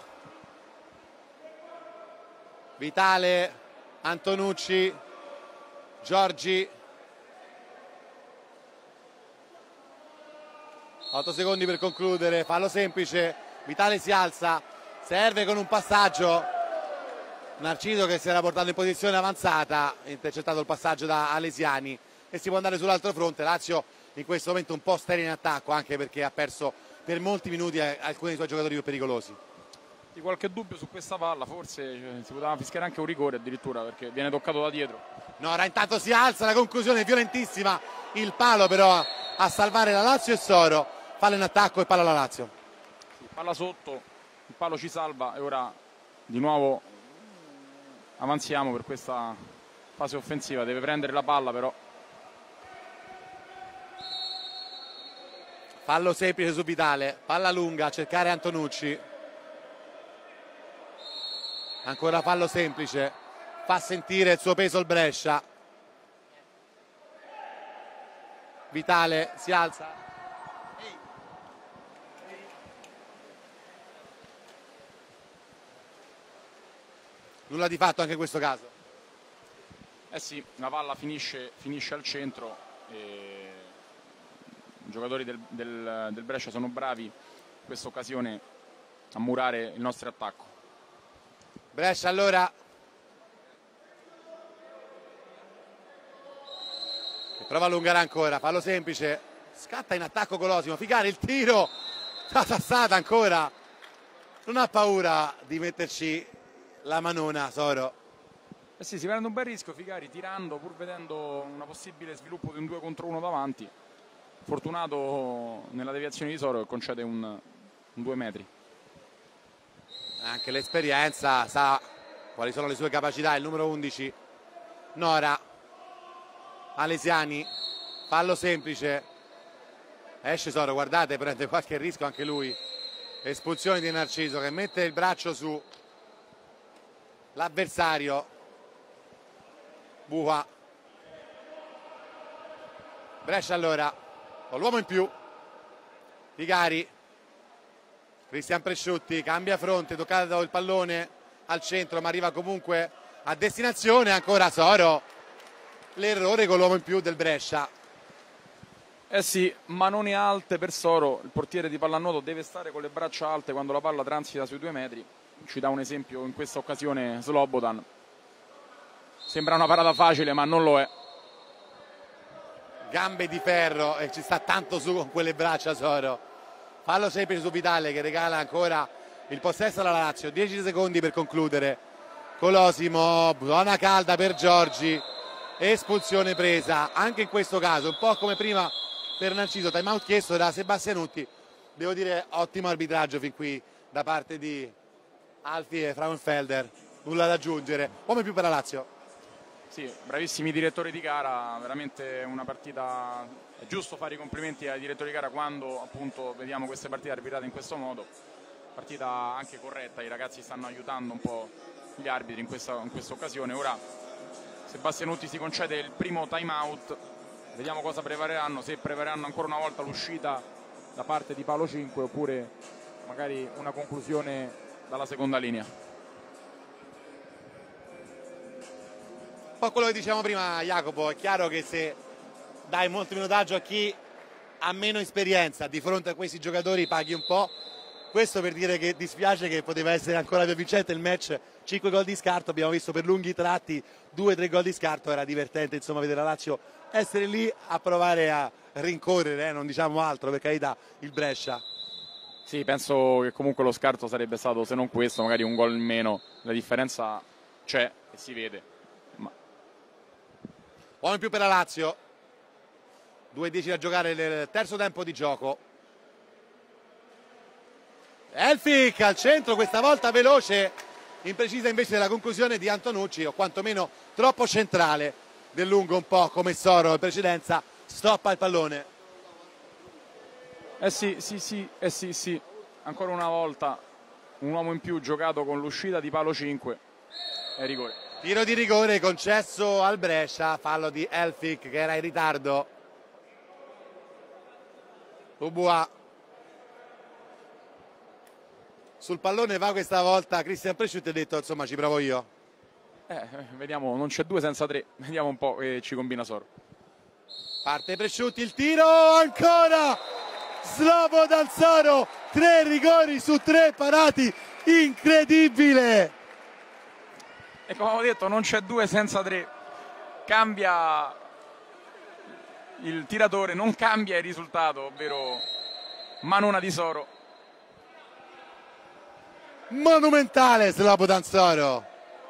Vitale, Antonucci, Giorgi. otto secondi per concludere, fallo semplice. Vitale si alza, serve con un passaggio. Narciso che si era portato in posizione avanzata, intercettato il passaggio da Alesiani e si può andare sull'altro fronte. Lazio in questo momento un po' sterile in attacco, anche perché ha perso per molti minuti alcuni dei suoi giocatori più pericolosi. Di qualche dubbio su questa palla, forse cioè, si poteva fischiare anche un rigore addirittura, perché viene toccato da dietro. Nora intanto si alza, la conclusione violentissima, il palo però a salvare la Lazio e Soro, palla in attacco e palla alla Lazio. Sì, palla sotto, il palo ci salva e ora di nuovo avanziamo per questa fase offensiva, deve prendere la palla però. Fallo semplice su Vitale, palla lunga a cercare Antonucci. Ancora fallo semplice, fa sentire il suo peso il Brescia. Vitale si alza. Nulla di fatto anche in questo caso. Eh sì, la palla finisce, finisce al centro e i giocatori del, del, del Brescia sono bravi in questa occasione a murare il nostro attacco. Brescia allora che prova a allungare ancora, fallo semplice, scatta in attacco Colosimo, Figari il tiro, la tassata ancora, non ha paura di metterci la manona Soro. Eh sì, si prende un bel rischio Figari tirando, pur vedendo una possibile sviluppo di un due contro uno davanti. Fortunato nella deviazione di Soro che concede un, un due metri. Anche l'esperienza sa quali sono le sue capacità, il numero undici Nora. Alesiani, fallo semplice, esce Soro, guardate, prende qualche rischio anche lui, espulsione di Narciso che mette il braccio su l'avversario. Buha, Brescia allora con l'uomo in più, Vicari, Cristian Presciutti cambia fronte, toccato il pallone al centro ma arriva comunque a destinazione, ancora Soro, l'errore con l'uomo in più del Brescia. Eh sì, manone alte per Soro, il portiere di pallanuoto deve stare con le braccia alte quando la palla transita sui due metri, ci dà un esempio in questa occasione Slobodan. Sembra una parata facile ma non lo è. Gambe di ferro e ci sta tanto su con quelle braccia Soro. Fallo semplice su Vitale che regala ancora il possesso alla Lazio, dieci secondi per concludere. Colosimo, buona calda per Giorgi, espulsione presa anche in questo caso, un po' come prima per Narciso, time out chiesto da Sebastianutti. Devo dire ottimo arbitraggio fin qui da parte di Alfi e Frauenfelder, nulla da aggiungere. Uomo in più per la Lazio. Sì, bravissimi direttori di gara, veramente una partita, è giusto fare i complimenti ai direttori di gara quando appunto vediamo queste partite arbitrate in questo modo, partita anche corretta, i ragazzi stanno aiutando un po' gli arbitri in questa, in questa occasione. Ora Sebastianutti si concede il primo time out, vediamo cosa prepareranno, se prepareranno ancora una volta l'uscita da parte di palo cinque oppure magari una conclusione dalla seconda linea. Un po' quello che dicevamo prima Jacopo, è chiaro che se dai molto minutaggio a chi ha meno esperienza di fronte a questi giocatori paghi un po'. Questo per dire che dispiace che poteva essere ancora più vincente il match, cinque gol di scarto, abbiamo visto per lunghi tratti due tre gol di scarto, era divertente insomma vedere la Lazio essere lì a provare a rincorrere, eh, non diciamo altro, per carità, il Brescia. Sì, penso che comunque lo scarto sarebbe stato, se non questo, magari un gol in meno, la differenza c'è e si vede. Ma... Uomo in più per la Lazio, due dieci da giocare nel terzo tempo di gioco. Elfic al centro, questa volta veloce, imprecisa invece della conclusione di Antonucci, o quantomeno troppo centrale, del lungo un po' come Soro in precedenza, stoppa il pallone. Eh sì, sì, sì, eh sì, sì, ancora una volta un uomo in più giocato con l'uscita di palo cinque, è rigore. Tiro di rigore concesso al Brescia, fallo di Elfic che era in ritardo. Ubua. Sul pallone va questa volta Cristian Presciutti e ha detto insomma ci provo io. Eh, vediamo, non c'è due senza tre, vediamo un po' che ci combina Soro. Parte Presciutti, il tiro ancora! Slobodan Soro, tre rigori su tre parati, incredibile! E come avevo detto non c'è due senza tre, cambia il tiratore, non cambia il risultato, ovvero manona di Soro. Monumentale Slobodan Soro.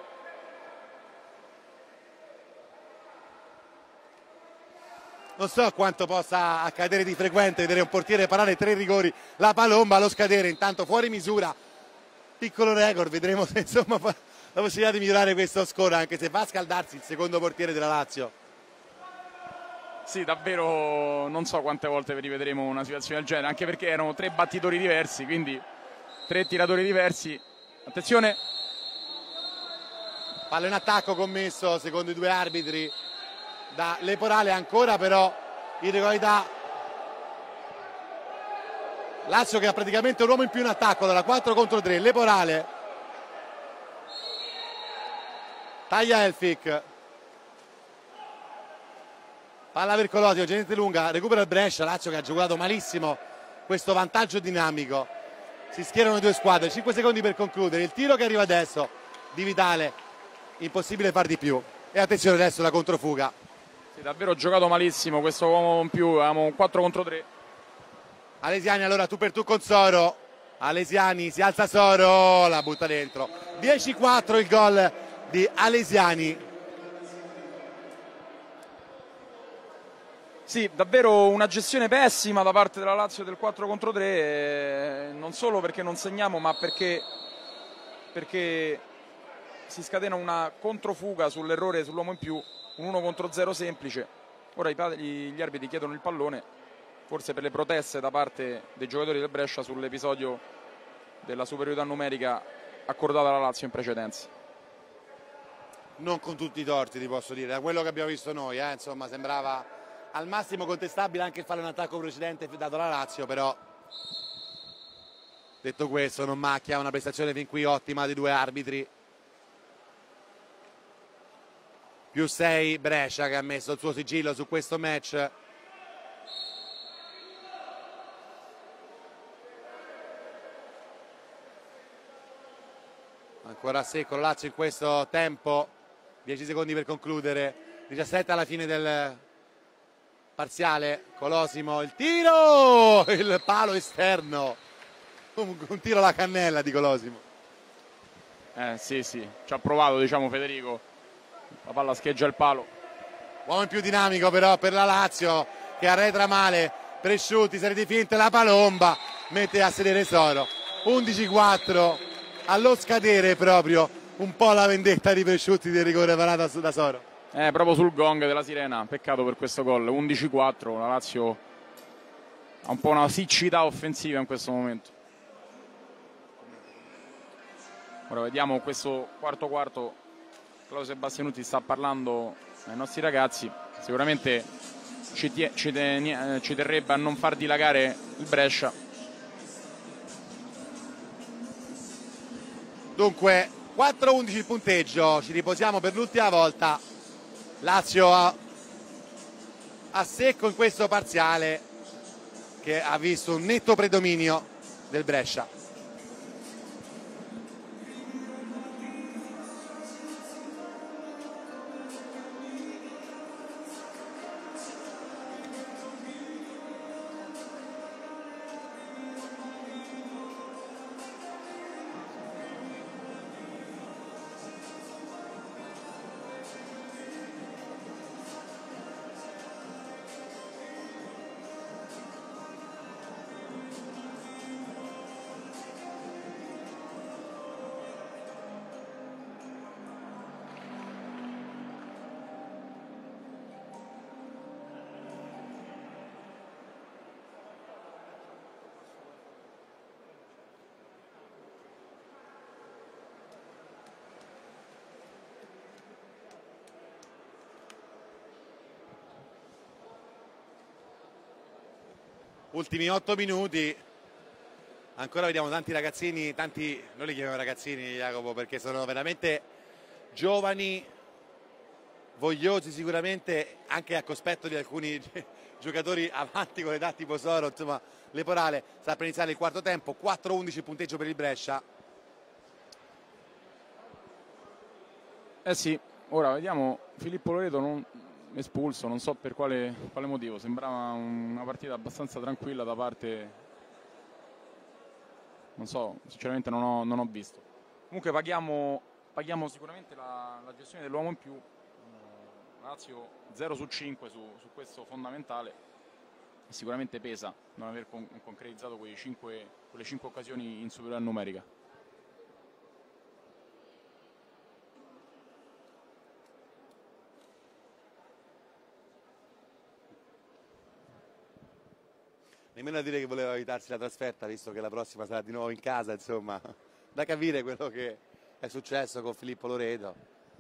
Non so quanto possa accadere di frequente vedere un portiere parare tre rigori, la palomba allo scadere, intanto fuori misura, piccolo record, vedremo se insomma la possibilità di migliorare questo score, anche se va a scaldarsi il secondo portiere della Lazio. Sì, davvero non so quante volte rivedremo una situazione del genere, anche perché erano tre battitori diversi, quindi tre tiratori diversi. Attenzione, palla in attacco commesso secondo i due arbitri da Leporale, ancora però irregolarità. Lazio che ha praticamente un uomo in più in attacco dalla quattro contro tre. Leporale taglia Elfic, palla per Colosimo, gente lunga, recupera il Brescia. Lazio che ha giocato malissimo questo vantaggio dinamico. Si schierano le due squadre, cinque secondi per concludere, il tiro che arriva adesso di Vitale, impossibile far di più. E attenzione adesso la controfuga. Sì, davvero giocato malissimo questo uomo in più, avevamo un quattro contro tre. Alesiani allora tu per tu con Soro, Alesiani si alza Soro, la butta dentro. dieci quattro il gol di Alesiani. Sì, davvero una gestione pessima da parte della Lazio del quattro contro tre, eh, non solo perché non segniamo, ma perché, perché si scatena una controfuga sull'errore sull'uomo in più, un uno contro zero semplice, Ora gli arbitri chiedono il pallone, forse per le proteste da parte dei giocatori del Brescia sull'episodio della superiorità numerica accordata alla Lazio in precedenza. Non con tutti i torti, ti posso dire, da quello che abbiamo visto noi, eh, insomma sembrava al massimo contestabile anche fare un attacco precedente dato alla Lazio, però detto questo non macchia una prestazione fin qui ottima di due arbitri. Più sei Brescia, che ha messo il suo sigillo su questo match. Ancora a secco la Lazio in questo tempo, dieci secondi per concludere, diciassette alla fine del parziale. Colosimo, il tiro, il palo esterno, un, un tiro alla cannella di Colosimo. Eh sì sì, ci ha provato, diciamo, Federico, la palla scheggia il palo. Uomo in più dinamico però per la Lazio, che arretra male. Presciutti, serie di finte, la palomba mette a sedere Soro. undici quattro, allo scadere proprio un po' la vendetta di Presciutti del rigore parato da Soro. Eh, proprio sul gong della sirena, peccato per questo gol. undici quattro, la Lazio ha un po' una siccità offensiva in questo momento. Ora vediamo questo quarto quarto. Claudio Sebastianutti sta parlando ai nostri ragazzi, sicuramente ci, tie, ci, te, ci terrebbe a non far dilagare il Brescia. Dunque quattro undici il punteggio, ci riposiamo per l'ultima volta. Lazio a, a secco in questo parziale, che ha visto un netto predominio del Brescia. Ultimi otto minuti, ancora vediamo tanti ragazzini, tanti, noi li chiamiamo ragazzini, Jacopo, perché sono veramente giovani, vogliosi sicuramente, anche a cospetto di alcuni giocatori avanti con l'età tipo Soro, insomma Leporale. Sta per iniziare il quarto tempo, quattro undici il punteggio per il Brescia. Eh sì, ora vediamo Filippo Loreto non espulso, non so per quale, quale motivo, sembrava una partita abbastanza tranquilla da parte, non so, sinceramente non ho, non ho visto. Comunque paghiamo, paghiamo sicuramente la, la gestione dell'uomo in più. Lazio zero su cinque su, su questo fondamentale, e sicuramente pesa non aver con, concretizzato quei cinque, quelle cinque occasioni in superiorità numerica. Nemmeno a dire che voleva evitarsi la trasferta, visto che la prossima sarà di nuovo in casa, insomma, da capire quello che è successo con Filippo Loreto.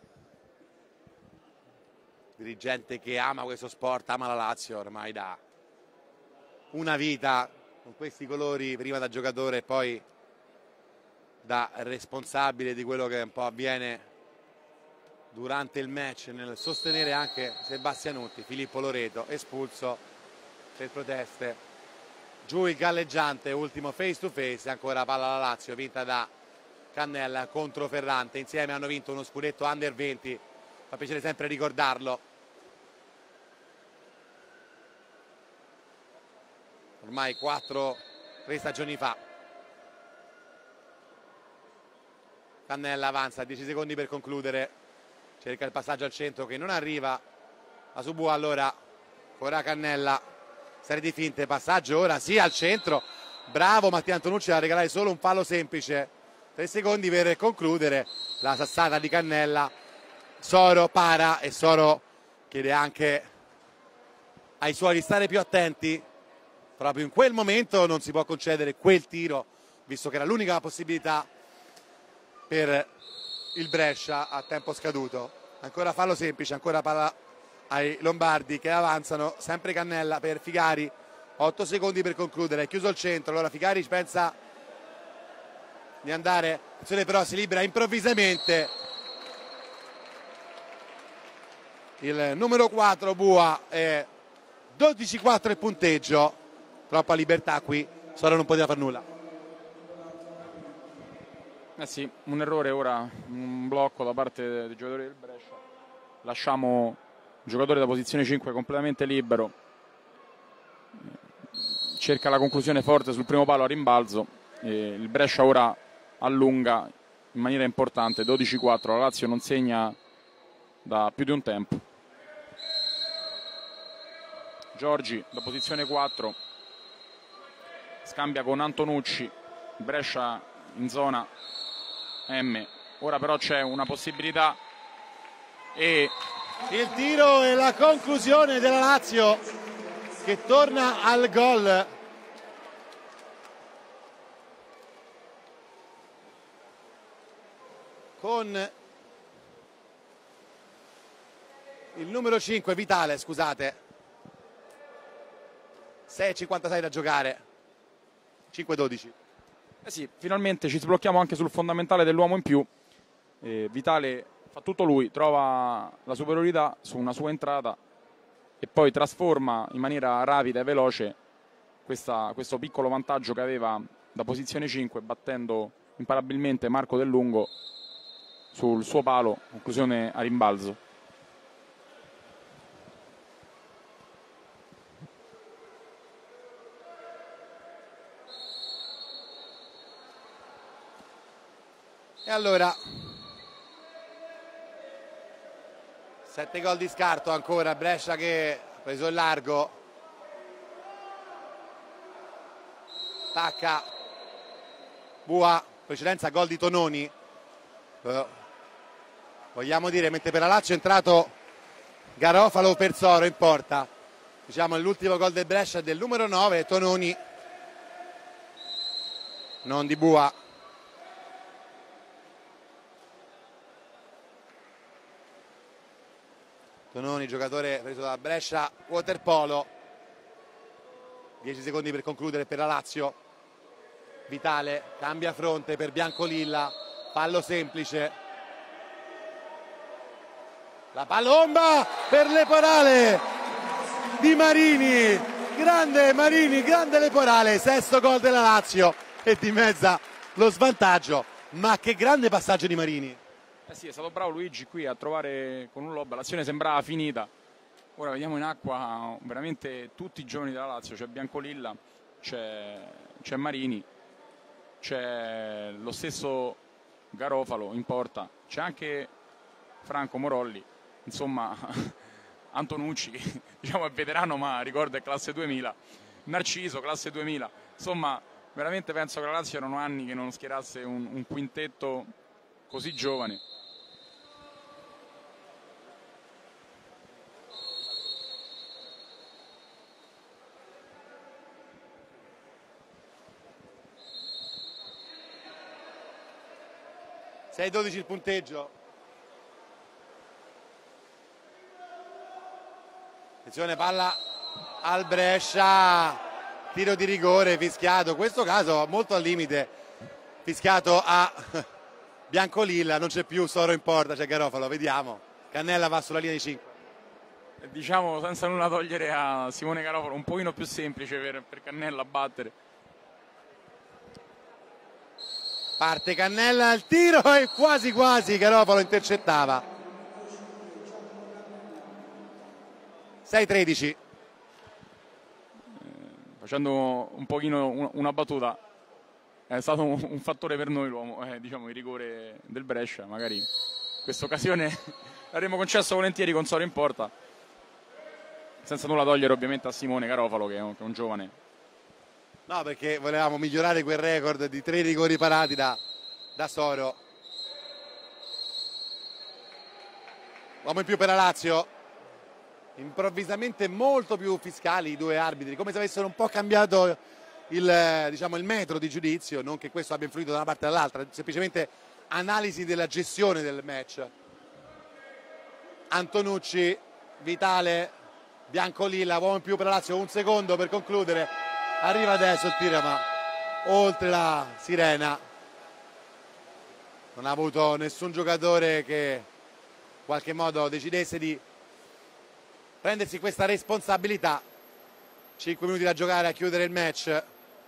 Dirigente che ama questo sport, ama la Lazio ormai da una vita, con questi colori, prima da giocatore e poi da responsabile di quello che un po' avviene durante il match, nel sostenere anche Sebastianutti. Filippo Loreto espulso per proteste. Giù il galleggiante, ultimo face to face, ancora palla alla Lazio, vinta da Cannella contro Ferrante. Insieme hanno vinto uno scudetto under venti, fa piacere sempre ricordarlo. Ormai quattro, tre stagioni fa. Cannella avanza, dieci secondi per concludere, cerca il passaggio al centro che non arriva. A Subu allora, ora Cannella, serie di finte, passaggio ora sì al centro, bravo Mattia Antonucci a regalare solo un fallo semplice. Tre secondi per concludere, la sassata di Cannella. Soro para e Soro chiede anche ai suoi di stare più attenti. Proprio in quel momento non si può concedere quel tiro, visto che era l'unica possibilità per il Brescia a tempo scaduto. Ancora fallo semplice, ancora palla ai lombardi che avanzano, sempre Cannella per Figari, otto secondi per concludere, è chiuso il centro, allora Figari pensa di andare, attenzione però si libera improvvisamente il numero quattro Bua, è dodici quattro il punteggio, troppa libertà qui, Soro non poteva far nulla. Eh sì, un errore ora, un blocco da parte dei giocatori del Brescia, lasciamo il giocatore da posizione cinque completamente libero, cerca la conclusione forte sul primo palo a rimbalzo e il Brescia ora allunga in maniera importante, dodici quattro, la Lazio non segna da più di un tempo. Giorgi da posizione quattro scambia con Antonucci, Brescia in zona M, ora però c'è una possibilità e il tiro e la conclusione della Lazio che torna al gol. Con il numero cinque Vitale, scusate. sei e cinquantasei da giocare, cinque dodici. Eh sì, finalmente ci sblocchiamo anche sul fondamentale dell'uomo in più. Eh, Vitale fa tutto lui, trova la superiorità su una sua entrata e poi trasforma in maniera rapida e veloce questa, questo piccolo vantaggio che aveva da posizione cinque, battendo imparabilmente Marco Del Lungo sul suo palo, conclusione a rimbalzo. E allora sette gol di scarto ancora, Brescia che ha preso il largo, tacca Bua, precedenza gol di Tononi, eh, vogliamo dire, mentre per la Lazio è entrato Garofalo per Soro in porta, diciamo l'ultimo gol del Brescia è del numero nove Tononi, non di Bua. Tononi, giocatore preso da Brescia Waterpolo, dieci secondi per concludere per la Lazio. Vitale cambia fronte per Biancolilla, fallo semplice, la pallomba per Leporale di Marini, grande Marini, grande Leporale, sesto gol della Lazio e dimezza lo svantaggio, ma che grande passaggio di Marini. Eh sì, è stato bravo Luigi qui a trovare con un lob, l'azione sembrava finita. Ora vediamo in acqua veramente tutti i giovani della Lazio, c'è Biancolilla, c'è, c'è Marini, c'è lo stesso Garofalo in porta, c'è anche Franco Morolli, insomma Antonucci, che diciamo è veterano ma ricorda è classe duemila, Narciso, classe duemila, insomma veramente penso che la Lazio erano anni che non schierasse un, un quintetto così giovane. sei dodici il punteggio. Attenzione, palla al Brescia, tiro di rigore fischiato, in questo caso molto al limite, fischiato a Biancolilla, non c'è più Soro in porta, c'è Garofalo, vediamo. Cannella va sulla linea di cinque. Diciamo senza nulla togliere a Simone Garofalo, un pochino più semplice per, per Cannella battere. Parte Cannella al tiro e quasi quasi Garofalo intercettava. sei tredici. Eh, facendo un pochino una, una battuta, è stato un, un fattore per noi l'uomo, eh, diciamo il rigore del Brescia, magari questa occasione l'avremmo concesso volentieri con Soro in porta, senza nulla togliere ovviamente a Simone Garofalo che è un, che è un giovane. No, perché volevamo migliorare quel record di tre rigori parati da, da Soro. Uomo in più per la Lazio. improvvisamente molto più fiscali i due arbitri, come se avessero un po' cambiato il, diciamo, il metro di giudizio, non che questo abbia influito da una parte all'altra, semplicemente analisi della gestione del match. Antonucci, Vitale, Biancolilla, uomo in più per la Lazio, un secondo per concludere, arriva adesso il tiro, ma oltre la sirena non ha avuto nessun giocatore che in qualche modo decidesse di prendersi questa responsabilità. Cinque minuti da giocare a chiudere il match.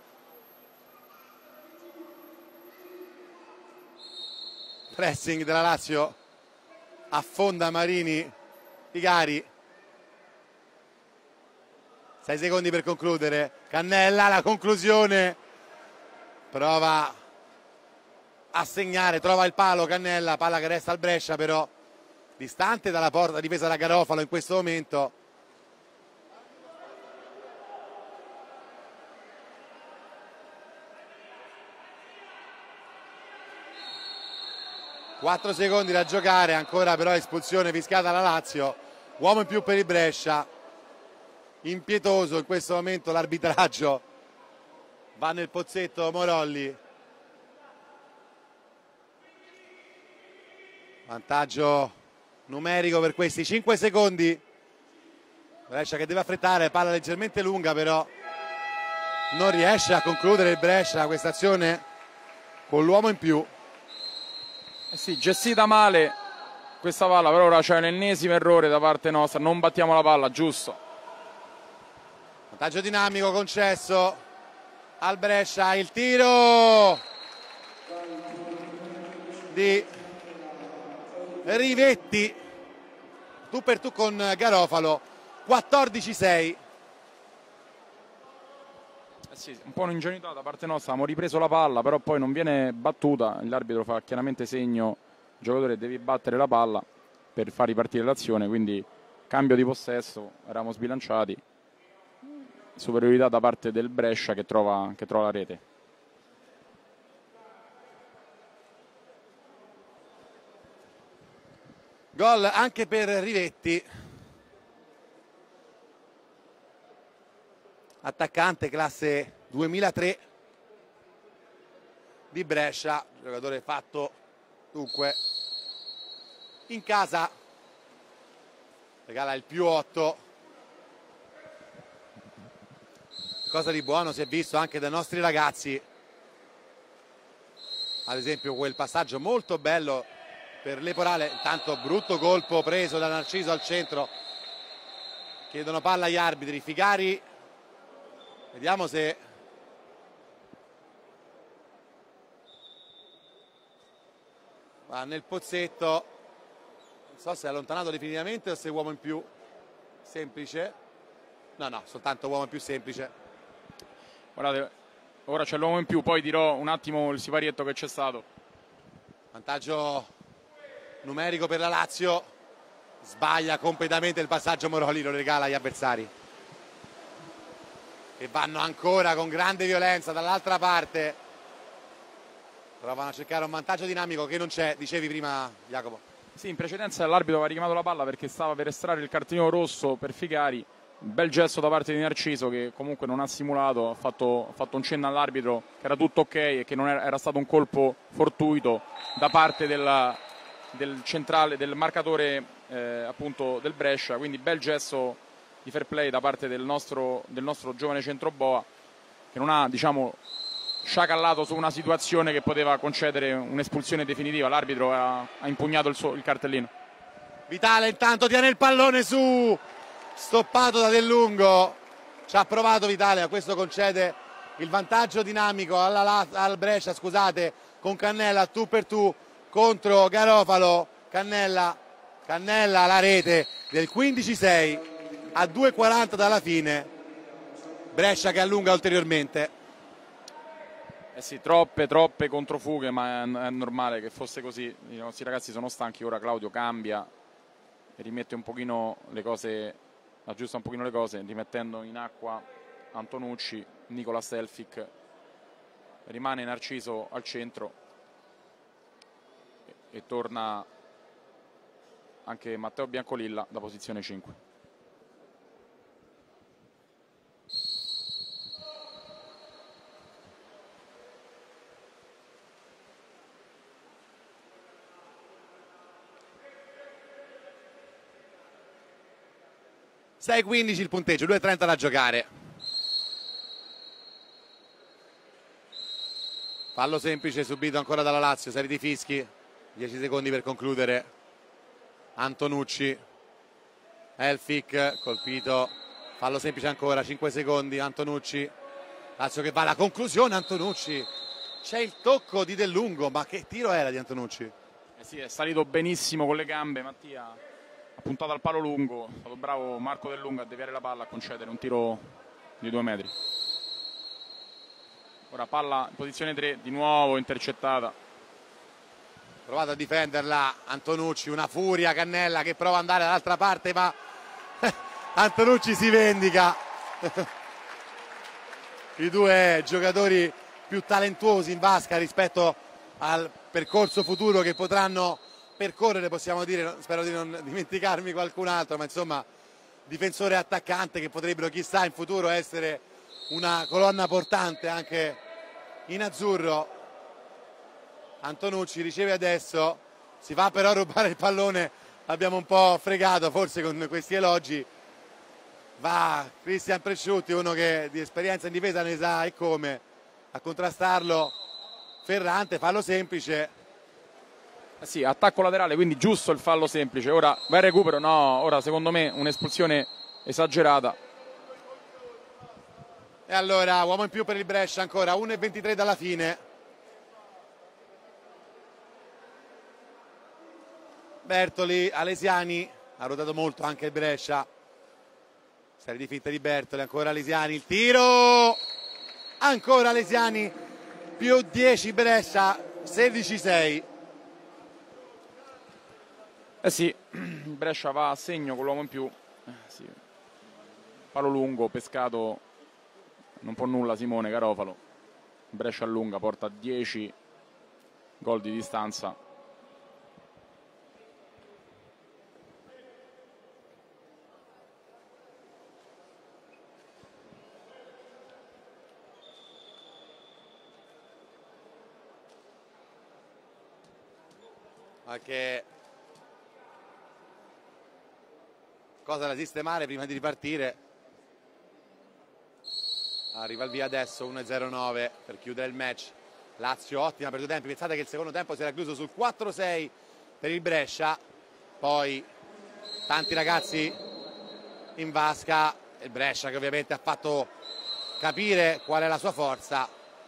Pressing della Lazio, affonda Marini, Figari. Sei secondi per concludere. Cannella, la conclusione. Prova a segnare, trova il palo Cannella, palla che resta al Brescia però distante dalla porta difesa da Garofalo in questo momento. Quattro secondi da giocare, ancora però espulsione fischiata alla Lazio, uomo in più per il Brescia. Impietoso in questo momento l'arbitraggio, va nel pozzetto Morolli. Vantaggio numerico per questi cinque secondi. Brescia che deve affrettare, palla leggermente lunga però non riesce a concludere il Brescia questa azione con l'uomo in più. Eh sì, gestita male questa palla, però ora c'è un ennesimo errore da parte nostra, non battiamo la palla, giusto. Vantaggio dinamico concesso al Brescia, il tiro di Rivetti, tu per tu con Garofalo, quattordici sei. Eh sì, un po' un'ingenuità da parte nostra, abbiamo ripreso la palla, però poi non viene battuta, l'arbitro fa chiaramente segno, il giocatore devi battere la palla per far ripartire l'azione, quindi cambio di possesso, eravamo sbilanciati, superiorità da parte del Brescia che trova, che trova la rete. Gol anche per Rivetti, attaccante classe duemilatré di Brescia, giocatore fatto dunque in casa, regala il più otto. Cosa di buono si è visto anche dai nostri ragazzi, ad esempio quel passaggio molto bello per Leporale, intanto brutto colpo preso da Narciso al centro, chiedono palla agli arbitri. Figari, vediamo se va nel pozzetto, non so se è allontanato definitivamente o se è uomo in più semplice, no no, soltanto uomo in più semplice. Guardate, ora c'è l'uomo in più, poi dirò un attimo il siparietto che c'è stato. Vantaggio numerico per la Lazio, sbaglia completamente il passaggio Moroli, lo regala agli avversari che vanno ancora con grande violenza dall'altra parte, provano a cercare un vantaggio dinamico che non c'è, dicevi prima Jacopo. Sì, in precedenza l'arbitro aveva richiamato la palla perché stava per estrarre il cartellino rosso per Figari, bel gesto da parte di Narciso che comunque non ha simulato, ha fatto, ha fatto un cenno all'arbitro che era tutto ok e che non era, era stato un colpo fortuito da parte della, del centrale, del marcatore eh, appunto del Brescia, quindi bel gesto di fair play da parte del nostro, del nostro giovane centroboa che non ha, diciamo, sciacallato su una situazione che poteva concedere un'espulsione definitiva. L'arbitro ha, ha impugnato il, suo, il cartellino. Vitale intanto tiene il pallone su, stoppato da Del Lungo, ci ha provato Vitale, a questo concede il vantaggio dinamico alla, al Brescia, scusate, con Cannella tu per tu contro Garofalo. Cannella, Cannella la rete del quindici sei a due e quaranta dalla fine, Brescia che allunga ulteriormente. Eh sì, troppe, troppe controfughe, ma è, è normale che fosse così. I nostri ragazzi sono stanchi, ora Claudio cambia e rimette un pochino le cose, aggiusta un pochino le cose, rimettendo in acqua Antonucci, Nicola Stelfic, rimane Narciso al centro e, e torna anche Matteo Biancolilla da posizione cinque. sei quindici il punteggio, due e trenta da giocare. Fallo semplice subito ancora dalla Lazio, serie di fischi, dieci secondi per concludere. Antonucci, Elfic colpito, fallo semplice ancora, cinque secondi. Antonucci, Lazio che va alla conclusione. Antonucci, c'è il tocco di Del Lungo, ma che tiro era di Antonucci? Eh sì, è salito benissimo con le gambe Mattia, ha puntato al palo lungo, è stato bravo Marco Del Lungo a deviare la palla, a concedere un tiro di due metri. Ora palla in posizione tre, di nuovo intercettata. Provato a difenderla Antonucci, una furia Cannella che prova ad andare dall'altra parte, ma Antonucci si vendica. I due giocatori più talentuosi in vasca rispetto al percorso futuro che potranno percorrere, possiamo dire, spero di non dimenticarmi qualcun altro, ma insomma difensore e attaccante che potrebbero chissà in futuro essere una colonna portante anche in azzurro. Antonucci riceve adesso, si fa però rubare il pallone, abbiamo un po' fregato forse con questi elogi. Va Cristian Presciutti, uno che di esperienza in difesa ne sa e come, a contrastarlo Ferrante, fallo semplice. Eh sì, attacco laterale, quindi giusto il fallo semplice. Ora va il recupero, no, ora secondo me un'espulsione esagerata. E allora uomo in più per il Brescia ancora, uno e ventitré dalla fine. Bertoli, Alesiani, ha ruotato molto anche il Brescia. Serie di finte di Bertoli, ancora Alesiani, il tiro! Ancora Alesiani, più dieci Brescia, sedici sei. Eh sì, Brescia va a segno con l'uomo in più. Eh sì. Palo lungo, pescato, non può nulla Simone Garofalo. Brescia allunga, porta dieci gol di distanza. Qualche cosa da sistemare prima di ripartire. Arriva il via adesso, uno e zero nove per chiudere il match. Lazio ottima per due tempi, pensate che il secondo tempo si era chiuso sul quattro sei per il Brescia, poi tanti ragazzi in vasca, il Brescia che ovviamente ha fatto capire qual è la sua forza.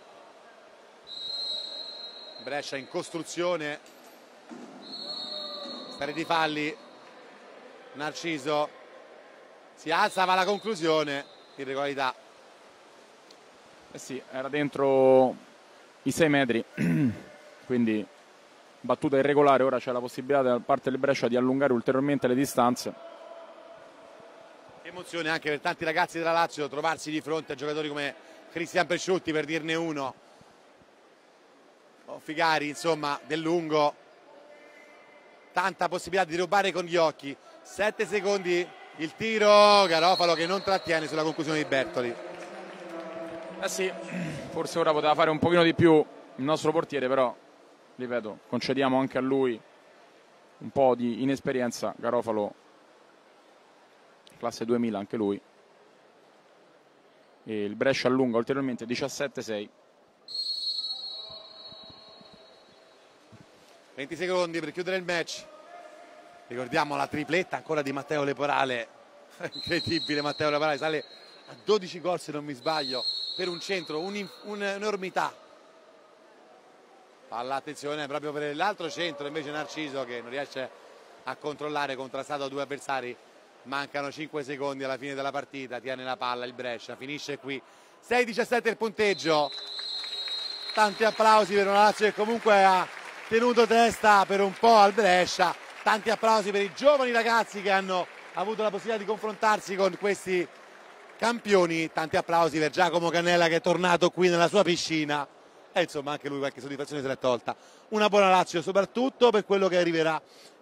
Brescia in costruzione, serie di falli. Narciso si alza, va alla conclusione, irregolarità. Eh sì, era dentro i sei metri, quindi battuta irregolare. Ora c'è la possibilità da parte del Brescia di allungare ulteriormente le distanze. Emozione anche per tanti ragazzi della Lazio trovarsi di fronte a giocatori come Cristian Presciutti, per dirne uno, o Figari, insomma, Del Lungo. Tanta possibilità di rubare con gli occhi. Sette secondi, il tiro, Garofalo che non trattiene sulla conclusione di Bertoli. Eh sì, forse ora poteva fare un pochino di più il nostro portiere, però ripeto, concediamo anche a lui un po' di inesperienza. Garofalo classe duemila anche lui, e il Brescia allunga ulteriormente, diciassette sei. venti secondi per chiudere il match. Ricordiamo la tripletta ancora di Matteo Leporale, incredibile. Matteo Leporale sale a dodici gol se non mi sbaglio, per un centro, un'enormità. Palla, attenzione proprio per l'altro centro, invece Narciso che non riesce a controllare, contrastato da due avversari. Mancano cinque secondi alla fine della partita, tiene la palla il Brescia, finisce qui. sei diciassette il punteggio. Tanti applausi per una Lazio che comunque ha tenuto testa per un po' al Brescia. Tanti applausi per i giovani ragazzi che hanno avuto la possibilità di confrontarsi con questi campioni. Tanti applausi per Giacomo Cannella che è tornato qui nella sua piscina e insomma anche lui qualche soddisfazione se l'è tolta. Una buona Lazio soprattutto per quello che arriverà